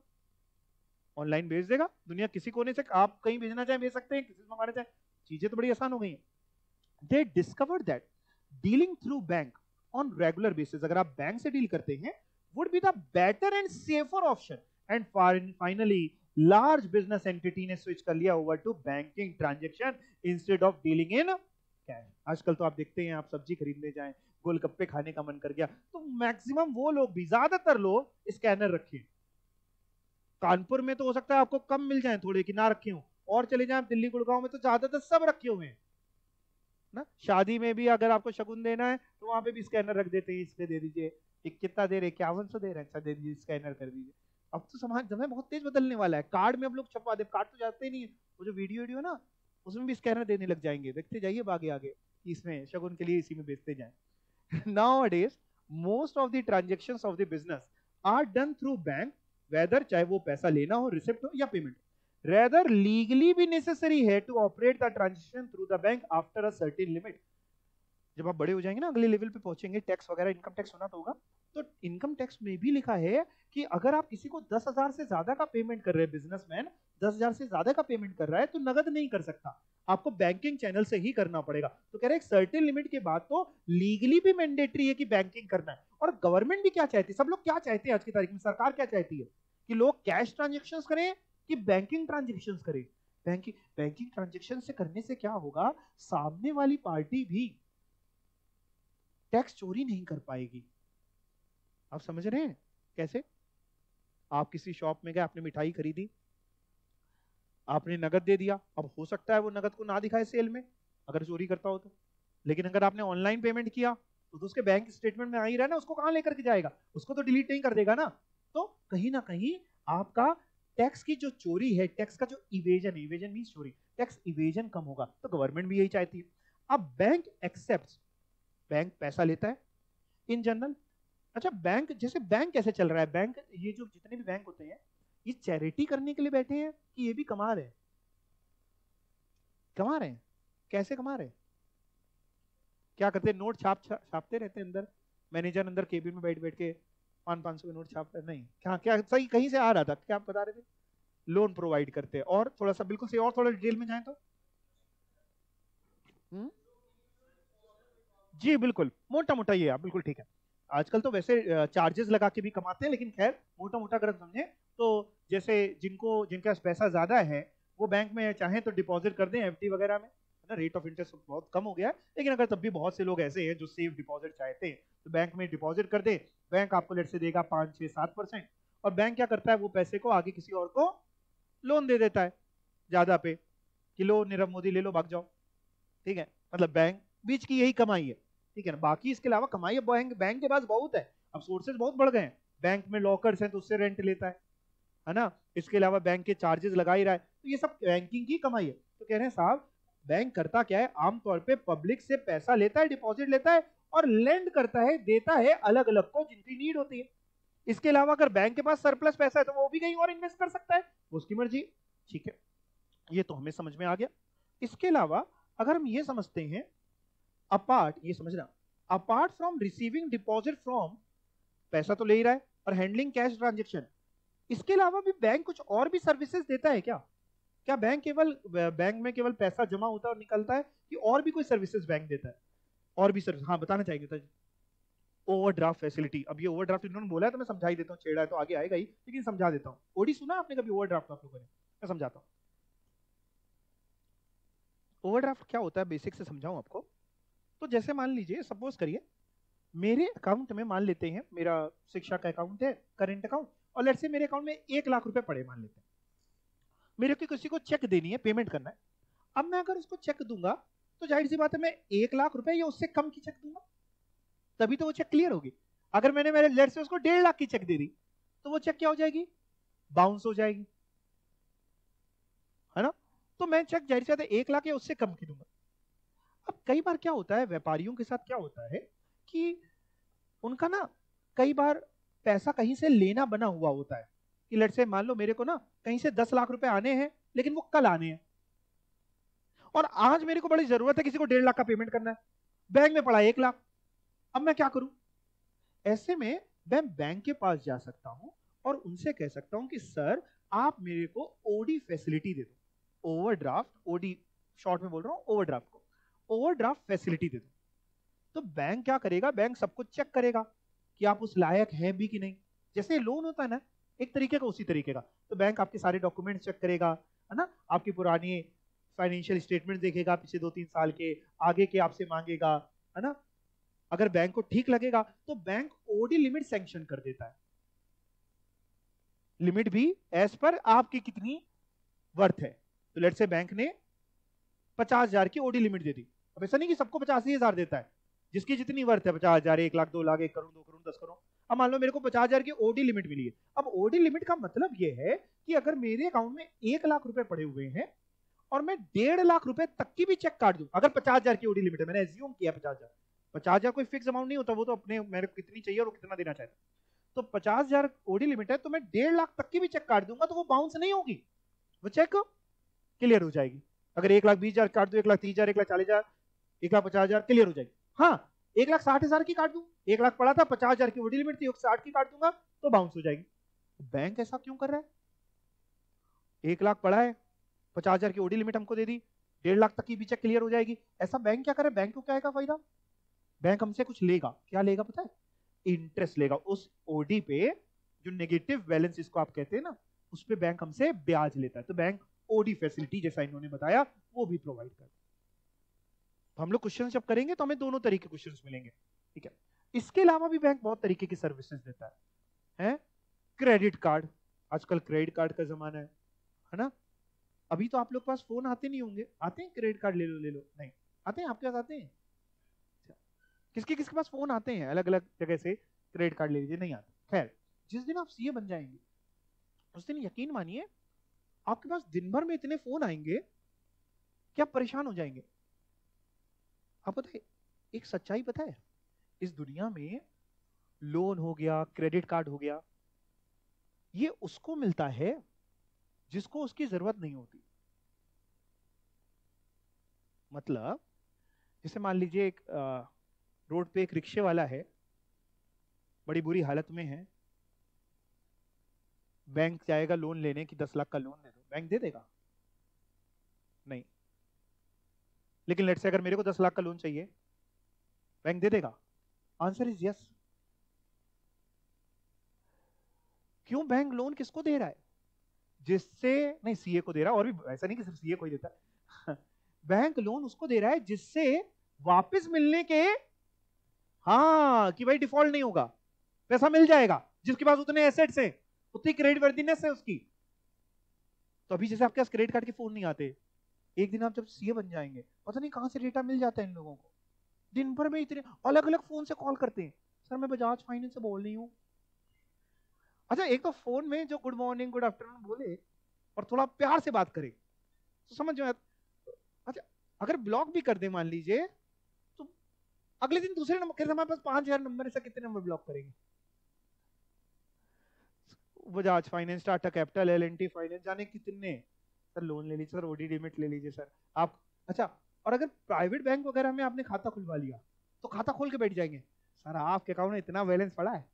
Speaker 1: ऑनलाइन भेज देगा, दुनिया किसी कोने से आप कहीं भेजना चाहे भेज सकते हैं, किसी से मंगाना चाहे, चीजें तो बड़ी आसान हो गई हैं। They discovered that dealing through bank on regular basis, अगर आप बैंक से डील करते हैं, would be the better and safer option. And finally large business entity ने स्विच कर लिया over to banking transaction instead of dealing in cash. आजकल तो आप देखते हैं, आप सब्जी खरीदने जाएं, गोलगप्पे खाने का मन कर गया, तो मैक्सिमम वो लोग भी, ज्यादातर लोग स्कैनर रखे। कानपुर में तो हो सकता है आपको कम मिल जाए थोड़े कि ना रखे हो, और चले जाए दिल्ली गुड़गांव में तो ज्यादातर सब रखे हुए हैं। ना। शादी में भी अगर आपको शगुन देना है तो वहां पे भी स्कैनर रख देते हैं, इस पे दे दीजिए, कितना दे रहे, 5100 दे रहे हैं, अच्छा दे दीजिए, स्कैनर कर दीजिए। अब तो समाज समय बहुत तेज बदलने वाला है, कार्ड में अब लोग छपवा दे, कार्ड तो जाते ही नहीं है, वो जो वीडियो वीडियो ना उसमें भी स्कैनर देने लग जाएंगे, देखते जाइए आगे आगे, इसमें शगुन के लिए इसी में बेचते जाए। Nowadays most of the transactions of the business are done through bank, whether चाहे वो पैसा लेना हो, रिसिप्ट हो या पेमेंट, rather legally भी necessary है to operate the transaction through the bank after a certain limit। जब आप बड़े हो जाएंगे ना, अगले लेवल पे पहुंचेंगे, टैक्स वगैरह इनकम टैक्स होना तो होगा, तो इनकम टैक्स में भी लिखा है कि अगर आप किसी को 10,000 से ज्यादा का पेमेंट कर रहे हैं, बिजनेसमैन 10,000 से ज्यादा का पेमेंट कर रहा है, तो नगद नहीं कर सकता, आपको बैंकिंग चैनल से ही करना पड़ेगा। तो कह रहे हैं एक सर्टेन लिमिट के बाद तो लीगली भी मैंडेटरी है कि बैंकिंग करना है। और गवर्नमेंट भी क्या चाहती है, सब लोग क्या चाहते हैं आज की तारीख में, सरकार क्या चाहती है कि लोग कैश ट्रांजेक्शन करें कि बैंकिंग ट्रांजेक्शन करें। बैंकिंग ट्रांजेक्शन से करने से क्या होगा, सामने वाली पार्टी भी टैक्स चोरी नहीं कर पाएगी। आप समझ रहे हैं कैसे? आप किसी शॉप में गए, आपने मिठाई खरीदी, आपने नगद दे दिया, अब हो सकता है वो नगद को ना दिखाए सेल में अगर चोरी करता हो तो, लेकिन अगर आपने ऑनलाइन पेमेंट किया तो उसके बैंक स्टेटमेंट में आ ही रहा है ना, उसको कहां लेकर के जाएगा, उसको तो डिलीट नहीं कर देगा ना। तो कहीं ना कहीं आपका टैक्स की जो चोरी है, टैक्स का जो इवेजन, इवेजन मींस चोरी, टैक्स इवेजन कम होगा, तो गवर्नमेंट भी यही चाहती है। अब बैंक एक्सेप्ट, बैंक पैसा लेता है इन जनरल। अच्छा बैंक, जैसे बैंक कैसे चल रहा है, बैंक ये जो जितने भी बैंक होते हैं ये चैरिटी करने के लिए बैठे हैं कि ये भी कमा रहे हैं? कमा रहे हैं, कैसे कमा रहे हैं, क्या करते हैं, नोट छापते रहते हैं अंदर, मैनेजर अंदर केबिन में बैठ बैठ के 500 के नोट छापते हैं, नहीं, क्या क्या सही कहीं से आ रहा था, क्या आप बता रहे थे, लोन प्रोवाइड करते हैं। और थोड़ा सा बिल्कुल सही, और थोड़ा डिटेल में जाए तो जी बिल्कुल, मोटा मोटा ये आप बिल्कुल ठीक है। आजकल तो वैसे चार्जेस लगा के भी कमाते हैं, लेकिन खैर मोटा मोटा अगर समझें तो जैसे जिनके पास पैसा ज्यादा है वो बैंक में चाहें तो डिपॉजिट कर दें, एफडी वगैरह में, है ना, रेट ऑफ इंटरेस्ट बहुत कम हो गया है, लेकिन अगर तब भी बहुत से लोग ऐसे हैं जो सेफ डिपॉजिट चाहते हैं तो बैंक में डिपॉजिट कर दें, बैंक आपको लेट से देगा 5, 6, 7%, और बैंक क्या करता है, वो पैसे को आगे किसी और को लोन दे देता है ज्यादा पे, कि लो नीरव मोदी ले लो भाग जाओ, ठीक है, मतलब बैंक बीच की यही कमाई है, ठीक है ना। बाकी इसके अलावा कमाई बैंक बैंक के पास बहुत है, अब सोर्सेज बहुत बढ़ गए हैं, बैंक में लॉकर्स हैं तो उससे रेंट लेता है ना, इसके अलावा बैंक के चार्जेस लगा ही रहा है, तो ये सब बैंकिंग की कमाई है। तो कह रहे हैं साहब बैंक करता क्या है, आमतौर पे पब्लिक से पैसा लेता है, डिपॉजिट लेता है और लेंड करता है, देता है अलग अलग को जिनकी नीड होती है। इसके अलावा अगर बैंक के पास सरप्लस पैसा है तो वो भी कहीं और इन्वेस्ट कर सकता है, उसकी मर्जी, ठीक है, ये तो हमें समझ में आ गया। इसके अलावा अगर हम ये समझते हैं, अपार्ट, ये समझना, apart from receiving deposit from, पैसा तो ले ही रहा है और हैंडलिंग कैश ट्रांजेक्शन, इसके अलावा भी बैंक कुछ और भी सर्विसेज देता है क्या? क्या बैंक में केवल पैसा जमा होता है और निकलता है कि और भी कोई सर्विसेज बैंक देता है? और भी सर्विस, हाँ बताना चाहेंगे तो। ओवरड्राफ्ट फैसिलिटी, अब ये ओवरड्राफ्ट इन्होंने बोला है तो मैं समझा ही देता हूँ, छेड़ा है तो आगे आएगा ही, लेकिन समझा देता हूँ। ओडी सुना आपने कभी ओवरड्राफ्ट आप लोगों ने? मैं समझाता हूँ ओवरड्राफ्ट क्या होता है, बेसिक से समझाऊं आपको। तो जैसे मान लीजिए, सपोज करिए मेरे अकाउंट में, मान लेते हैं मेरा शिक्षा का अकाउंट है, करेंट अकाउंट, और लेट्स से मेरे अकाउंट में 1 लाख रुपए पड़े, मान लेते हैं, मेरे को किसी को चेक देनी है, पेमेंट करना है। अब मैं अगर उसको चेक दूंगा तो जाहिर सी बात है मैं 1 लाख रुपए या उससे कम की चेक दूंगा, तभी तो वो चेक क्लियर होगी। अगर मैंने मेरे लेट्स से उसको 1.5 लाख की चेक दे दी तो वो चेक क्या हो जाएगी, बाउंस हो जाएगी, है ना। तो मैं चेक जाहिर सी बात है 1 लाख या उससे कम की दूंगा। अब कई बार क्या होता है, व्यापारियों के साथ क्या होता है कि उनका ना कई बार पैसा कहीं से लेना बना हुआ होता है, कि लेट्स से मान लो मेरे को ना कहीं से 10 लाख रुपए आने हैं, लेकिन वो कल आने हैं, और आज मेरे को बड़ी जरूरत है, किसी को 1.5 लाख का पेमेंट करना है, बैंक में पड़ा 1 लाख, अब मैं क्या करूं? ऐसे में मैं बैंक के पास जा सकता हूं और उनसे कह सकता हूं कि सर आप मेरे को ओडी फैसिलिटी दे दो, ओवरड्राफ्ट, ओडी शॉर्ट में बोल रहा हूं, ओवरड्राफ्ट को ओवरड्राफ्ट फैसिलिटी दे दो। तो बैंक क्या करेगा, बैंक सब कुछ चेक करेगा कि आप उस लायक हैं भी कि नहीं, जैसे लोन होता है ना एक तरीके का, उसी तरीके का। तो बैंक आपके सारे डॉक्यूमेंट चेक करेगा, है ना, आपकी पुरानी फाइनेंशियल स्टेटमेंट देखेगा पिछले 2-3 साल के, आगे के आपसे मांगेगा, है ना। अगर बैंक को ठीक लगेगा तो बैंक ओडी लिमिट सैंक्शन कर देता है, लिमिट भी एज पर आपकी कितनी वर्थ है। तो लेट्स से बैंक ने 50,000 की ओडी लिमिट दे दी, अब ऐसा नहीं कि सबको 85,000 देता है, जिसकी जितनी वर्थ है 50,000, 1 लाख, 2 लाख, 1 करोड़, 2 करोड़, 10 करोड़। अब मान लो मेरे को 50,000 की ओडी लिमिट मिली है। अब ओडी लिमिट का मतलब ये है कि अगर मेरे अकाउंट में 1 लाख रुपए पड़े हुए हैं और मैं 1.5 लाख रुपए तक की भी चेक काट दूं, अगर 50,000 की ओडी लिमिट है, मैंने एज्यूम किया 50,000, 50,000 कोई फिक्स अमाउंट नहीं होता, वो तो अपने मेरे को कितनी चाहिए और वो कितना देना चाहता है। तो 50,000 ओडी लिमिट है, तो मैं 1.5 लाख तक की भी चेक काट दूंगा तो वो बाउंस नहीं होगी, वो चेक क्लियर हो जाएगी। अगर 1,20,000 काट दू, 1,30,000, 1,40,000, 1,50,000 क्लियर हो जाएगी। हाँ, 1,60,000 की काट दूं, 1 लाख पड़ा था, 50,000 की ओडी लिमिट थी, 60 की काट दूंगा तो बाउंस हो जाएगी। बैंक ऐसा क्यों कर रहा है? 1 लाख पड़ा है, 50,000 की ओडी लिमिट हमको दे दी, 1.5 लाख तक की भी चेक क्लियर हो जाएगी। ऐसा बैंक क्या करे? बैंक को क्या आएगा फायदा? बैंक हमसे कुछ लेगा। क्या लेगा पता है? इंटरेस्ट लेगा उस ओडी पे, जो नेगेटिव बैलेंस इसको आप कहते हैं ना, उस पे बैंक हमसे ब्याज लेता है। तो बैंक ओडी फैसिलिटी जैसा इन्होंने बताया वो भी प्रोवाइड करता है। तो हम लोग क्वेश्चन जब करेंगे तो हमें दोनों तरीके के क्वेश्चंस मिलेंगे, ठीक है। इसके अलावा भी बैंक बहुत तरीके की सर्विसेज देता है? क्रेडिट कार्ड, आजकल क्रेडिट कार्ड का जमाना है ना। अभी तो आप लोग के पास फोन आते नहीं होंगे, आते हैं क्रेडिट कार्ड ले लो ले लो, नहीं आते हैं? आपके पास आते हैं? किसके किसके पास फोन आते हैं अलग अलग जगह से, क्रेडिट कार्ड ले लीजिए, नहीं आते। खैर, जिस दिन आप सीए बन जाएंगे उस दिन यकीन मानिए आपके पास दिन भर में इतने फोन आएंगे कि आप परेशान हो जाएंगे। आप पता है एक सच्चाई पता है, इस दुनिया में लोन हो गया, क्रेडिट कार्ड हो गया, ये उसको मिलता है जिसको उसकी जरूरत नहीं होती। मतलब जैसे मान लीजिए एक रोड पे एक रिक्शे वाला है, बड़ी बुरी हालत में है, बैंक जाएगा लोन लेने की, 10 लाख का लोन दे दो, बैंक दे देगा? नहीं। लेकिन लेट्स से अगर मेरे को 10 लाख का लोन चाहिए, बैंक दे देगा? Answer is yes. क्यों? बैंक लोन किसको दे रहा है? जिससे, नहीं सीए को दे रहा है, और भी ऐसा नहीं कि सिर्फ सीए को ही देता है बैंक लोन उसको दे रहा है जिससे वापस मिलने के, हाँ, कि भाई डिफॉल्ट नहीं होगा, पैसा मिल जाएगा, जिसके पास उतने एसेट्स हैं, उतनी क्रेडिट वर्दीनेस है उसकी। तो अभी जैसे आपके पास क्रेडिट कार्ड के फोन नहीं आते, एक दिन आप जब सीए बन जाएंगे, पता नहीं कहां से डेटा मिल जाता है इन लोगों को, दिन भर में इतने अलग अलग फोन से कॉल करते हैं, सर मैं बजाज फाइनेंस से बोल रही हूँ। अच्छा, एक तो फोन में जो गुड मॉर्निंग गुड आफ्टरनून बोले और थोड़ा प्यार से बात करे तो समझ में। अच्छा, अगर ब्लॉक भी कर दे मान लीजिए, तो अगले दिन दूसरे नंबर, कैसे हमारे पास 5,000 नंबर, ऐसा कितने नंबर ब्लॉक करेंगे? Bajaj finance, Tata capital, L&T finance, जाने कितने। सर लोन ले लीजिए, सर ओडी लिमिट ले लीजिए सर आप। अच्छा, और अगर प्राइवेट बैंक वगैरह में आपने खाता खुलवा लिया तो खाता खोल के बैठ जाएंगे, सर आपके अकाउंट में इतना बैलेंस पड़ा है।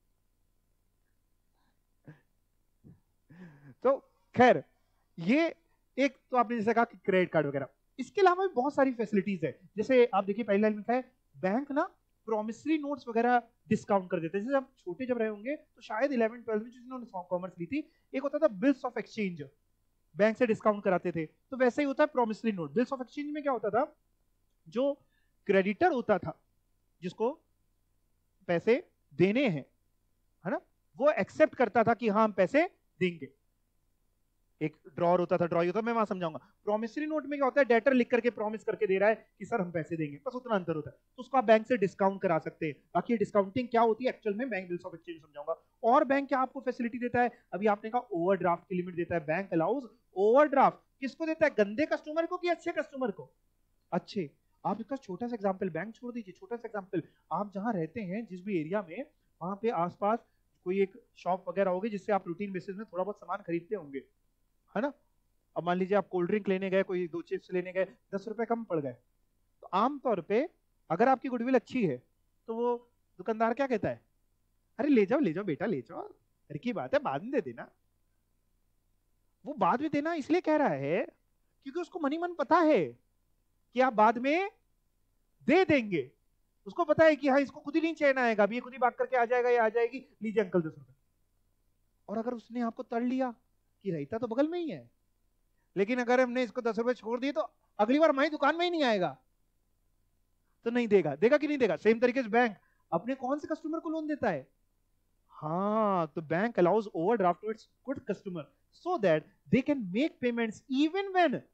Speaker 1: तो खैर, ये एक तो आपने जैसे कहा कि क्रेडिट कार्ड वगैरह, इसके अलावा भी बहुत सारी फैसिलिटीज है। जैसे आप देखिए पहली लाइन लिखा है, बैंक ना प्रॉमिसरी नोट्स वगैरह डिस्काउंट कर देते हैं। जैसे आप छोटे जब रहे होंगे तो शायद 11 12 में जिन्होंने कॉमर्स ली थी, एक होता था बिल्स ऑफ एक्सचेंज, बैंक से डिस्काउंट कराते थे, तो वैसे ही होता है promissory note. Bills of exchange में क्या होता था, जो क्रेडिटर होता था जिसको पैसे देने हैं, है ना, वो एक्सेप्ट करता था कि हाँ हम पैसे देंगे। एक ड्रॉर होता था, ड्रॉ होता था, मैं वहां समझाऊंगा। प्रॉमिसरी नोट में क्या होता है, डेटर लिख करके प्रॉमिस करके दे रहा है कि सर हम पैसे देंगे, बस उतना अंतर होता है, तो उसको आप बैंक से डिस्काउंट करा सकते हैं। बाकी डिस्काउंटिंग क्या होती है एक्चुअल में, बैंक बिल्स ऑफ एक्सचेंज समझाऊंगा। और बैंक क्या आपको फैसिलिटी देता है, अभी आपने कहा ओवरड्राफ्ट की लिमिट देता है, बैंक अलाउज ओवरड्राफ्ट। किसको देता है, गंदे कस्टमर को कि अच्छे कस्टमर को? अच्छे। आप इसका छोटा सा एग्जाम्पल, बैंक छोड़ दीजिए, छोटा सा एग्जाम्पल, आप जहां रहते हैं जिस भी एरिया में, वहां पे आसपास कोई एक शॉप वगैरह होगी जिससे आप रूटीन बेसिस में थोड़ा बहुत सामान खरीदते होंगे, है ना। अब मान लीजिए आप कोल्ड ड्रिंक लेने गए, कोई 2 चिप्स लेने गए, 10 रुपए कम पड़ गए, तो आमतौर पे अगर आपकी गुडविल अच्छी है तो वो दुकानदार क्या कहता है, अरे ले जाओ बेटा ले जाओ, घर की बात है, बाद में दे देना। वो बाद में देना इसलिए कह रहा है क्योंकि उसको मनी मन पता है कि आप बाद में दे देंगे। उसको पता है कि हाँ इसको खुद ही नहीं चैन आएगा, अभी ये खुद ही भाग करके आ जाएगा या आ जाएगी, लीजिए अंकल 10 रुपए। और अगर उसने आपको तड़ लिया कि रहता तो बगल में ही है, लेकिन अगर हमने इसको 10 रुपए छोड़ दिए तो अगली बार हमारी दुकान में ही नहीं आएगा, तो नहीं देगा। देगा कि नहीं देगा? सेम तरीके से बैंक अपने कौन से कस्टमर को लोन देता है, हाँ, तो bank allows overdraft to its good customer so that they can make payments even when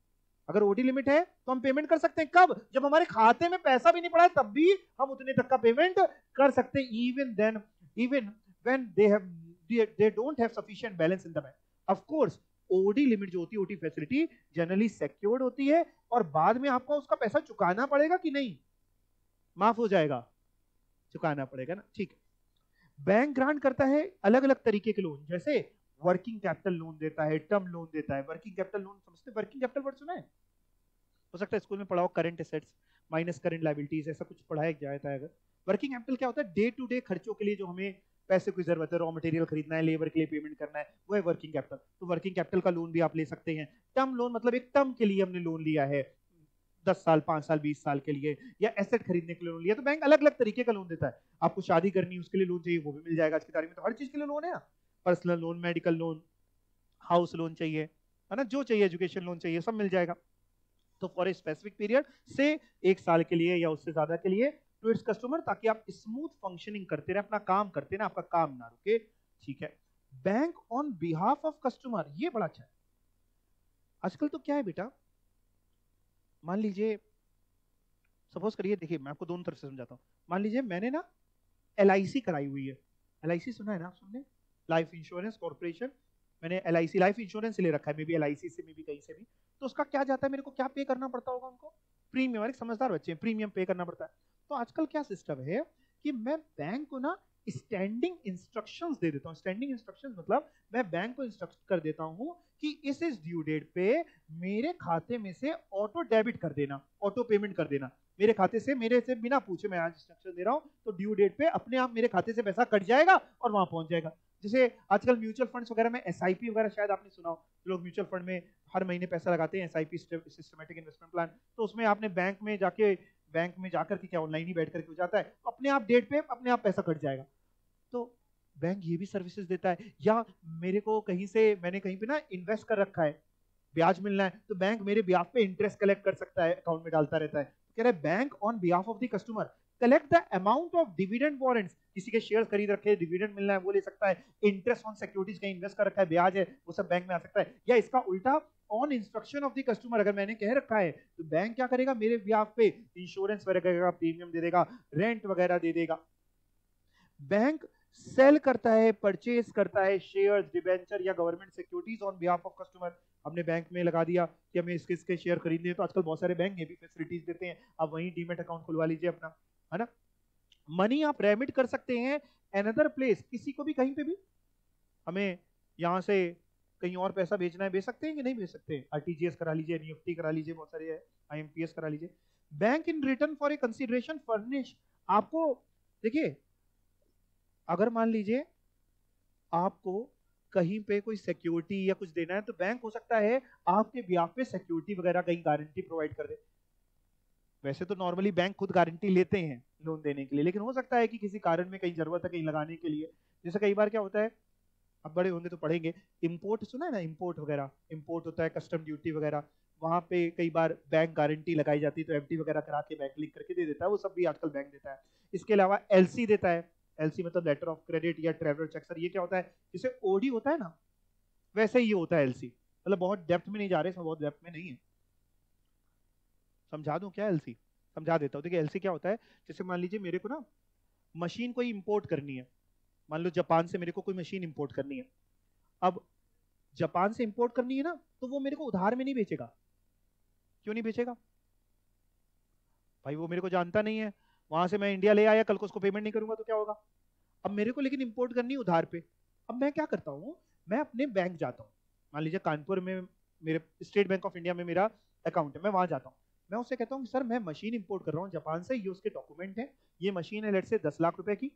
Speaker 1: अगर ओडी लिमिट है तो हम पेमेंट कर सकते हैं। कब? जब हमारे खाते में पैसा भी नहीं पड़ा है तब भी हम उतने तक का पेमेंट कर सकते हैं, even when they don't have sufficient balance in the bank. Of course OD limit जो होती है, ओटी फैसिलिटी जनरली सिक्योर्ड होती है और बाद में आपको उसका पैसा चुकाना पड़ेगा कि नहीं, माफ हो जाएगा, चुकाना पड़ेगा ना, ठीक है। बैंक ग्रांट करता है अलग अलग तरीके के लोन, जैसे वर्किंग कैपिटल लोन देता है, टर्म लोन देता है। वर्किंग कैपिटल लोन समझते हैं? वर्किंग कैपिटल वर्ड सुना है? हो सकता है स्कूल में पढ़ा हो, current assets minus current liabilities, ऐसा कुछ पढ़ाया जाता है। अगर वर्किंग कैपिटल क्या होता है? डे टू डे खर्चों के लिए जो हमें पैसे की जरूरत है, रॉ मटेरियल खरीदना है, लेबर के लिए पेमेंट करना है, वो है वर्किंग कैपिटल। तो वर्किंग कैपिटल का लोन भी आप ले सकते हैं। टर्म लोन मतलब एक टर्म के लिए हमने लोन लिया है, 10 साल, 5 साल, 20 साल के लिए, या एसेट खरीदने के लिए लोन लिया। तो बैंक अलग अलग तरीके का लोन देता है। आपको शादी करनी है उसके लिए लोन चाहिए, वो भी मिल जाएगा। आज की तारीख में तो हर चीज के लिए लोन है, personal loan, medical loan, house loan चाहिए, है ना, जो चाहिए, एजुकेशन लोन चाहिए, सब मिल जाएगा। तो फॉर ए स्पेसिफिक पीरियड से 1 साल के लिए या उससे ज्यादा के लिए टू इट्स कस्टमर, ताकि आप स्मूथ फंक्शनिंग करते रहे, अपना काम करते रहे, आपका काम ना रुके, ठीक है। Bank on behalf of customer, ये बड़ा अच्छा है। आजकल तो क्या है बेटा, मान लीजिए, सपोज करिए, देखिए मैं आपको दोनों तरफ से समझाता हूँ। मान लीजिए मैंने ना LIC कराई हुई है। LIC सुना है ना आप? सुनने, लाइफ इंश्योरेंस कॉर्पोरेशन, मैंने LIC लाइफ इंश्योरेंस ले रखा है, मे बी LIC से, मे बी कहीं से भी। तो उसका क्या जाता है, मेरे को क्या पे करना पड़ता होगा उनको? प्रीमियम। अरे समझदार बच्चे हैं, प्रीमियम पे करना पड़ता है। तो आजकल क्या सिस्टम है कि मैं बैंक को ना स्टैंडिंग इंस्ट्रक्शंस दे देता हूँ। स्टैंडिंग इंस्ट्रक्शंस मतलब मैं बैंक को इंस्ट्रक्ट कर देता हूँ कि इस ड्यू डेट पे मेरे खाते में से ऑटो डेबिट कर देना, ऑटो पेमेंट कर देना मेरे खाते से, मेरे से बिना पूछे। मैं आज इंस्ट्रक्शन दे रहा हूँ तो ड्यू डेट पे अपने आप मेरे खाते से पैसा कट जाएगा और वहां पहुंच जाएगा। जैसे आजकल म्यूचुअल फंड्स वगैरह में SIP वगैरह शायद आपने सुना हो, लोग म्यूचुअल फंड में हर महीने पैसा लगाते हैं, SIP सिस्टमेटिक इन्वेस्टमेंट प्लान। तो उसमें आपने बैंक में जाकर के क्या ऑनलाइन ही बैठ करके हो जाता है, तो अपने आप डेट पे अपने आप पैसा कट जाएगा। तो बैंक ये भी सर्विसेज देता है। या मेरे को कहीं से, मैंने कहीं पे ना इन्वेस्ट कर रखा है, ब्याज मिलना है, तो बैंक मेरे ब्याज पे इंटरेस्ट कलेक्ट कर सकता है, अकाउंट में डालता रहता है। कह रहा है bank on behalf of the customer collect the amount of dividend warrants, किसी के शेयर खरीद रखे हैं, डिविडेंड मिलना है, वो ले सकता है। इंटरेस्ट ऑन सिक्योरिटीज कहीं इन्वेस्ट कर रखा है, ब्याज है, वो सब बैंक में आ सकता है। या इसका उल्टा, on instruction of the customer, अगर मैंने कह रखा है तो बैंक क्या करेगा, मेरे ब्याज पे इंश्योरेंस वगैरह करेगा, प्रीमियम दे देगा, रेंट वगैरह दे देगा। बैंक सेल करता है, परचेज करता है शेयर्स, डिबेंचर या government securities on behalf of customer. हमने बैंक में लगा दिया कि हमें इसके इसके शेयर खरीदने हैं, तो आजकल बहुत सारे बैंक ये भी फैसिलिटीज देते हैं, आप वहीं डीमेट अकाउंट खुलवा लीजिए अपना, है ना। मनी आप रेमिट कर सकते हैं अनदर प्लेस, किसी को भी कहीं पे भी। हमें यहाँ से कहीं और पैसा भेजना है, भेज सकते हैं कि नहीं भेज सकते? RTGS करा लीजिए, NEFT करा लीजिए, बहुत सारे IMPS करा लीजिए। Bank in return for a consideration furnish, आपको देखिए, अगर मान लीजिए आपको कहीं पे कोई सिक्योरिटी या कुछ देना है, तो बैंक हो सकता है आपके ब्याज पे सिक्योरिटी वगैरह कहीं गारंटी प्रोवाइड कर दे। वैसे तो नॉर्मली बैंक खुद गारंटी लेते हैं लोन देने के लिए, लेकिन हो सकता है कि किसी कारण में कहीं जरूरत है कहीं लगाने के लिए। जैसे कई बार क्या होता है, अब बड़े होंगे तो पढ़ेंगे, इंपोर्ट सुना है ना, इंपोर्ट वगैरह, इंपोर्ट होता है, कस्टम ड्यूटी वगैरह, वहां पे कई बार बैंक गारंटी लगाई जाती है, तो FD वगैरह करा के बैंक लिख करके दे देता है, वो सब भी आजकल बैंक देता है। इसके अलावा LC देता है, LC मतलब लेटर ऑफ क्रेडिट या ट्रैवलर चेक। सर ये क्या होता है? जैसे OD होता है ना, वैसे ही ये होता है LC। मतलब बहुत डेप्थ में नहीं जा रहे, इसमें बहुत डेप्थ में नहीं है, समझा दूं क्या? LC समझा देता हूँ। देखिए LC क्या होता है, जैसे मान लीजिए मेरे को ना मशीन कोई इंपोर्ट करनी है, मान लो जापान से मेरे को कोई मशीन इंपोर्ट करनी है। अब जापान से इंपोर्ट करनी है ना, तो वो मेरे को उधार में नहीं बेचेगा। क्यों नहीं बेचेगा भाई? वो मेरे को जानता नहीं है, वहां से मैं इंडिया ले आया, कल को उसको पेमेंट नहीं करूंगा तो क्या होगा? अब मेरे को लेकिन इंपोर्ट करनी है उधार पे। अब मैं क्या करता हूँ, मैं अपने बैंक जाता हूँ, मान लीजिए कानपुर में मेरे स्टेट बैंक ऑफ इंडिया में मेरा अकाउंट है, मैं वहां जाता हूँ, मैं उससे कहता हूँ सर मैं मशीन इंपोर्ट कर रहा हूँ जापान से, ये उसके डॉक्यूमेंट है, ये मशीन है लेट से 10 लाख रुपए की।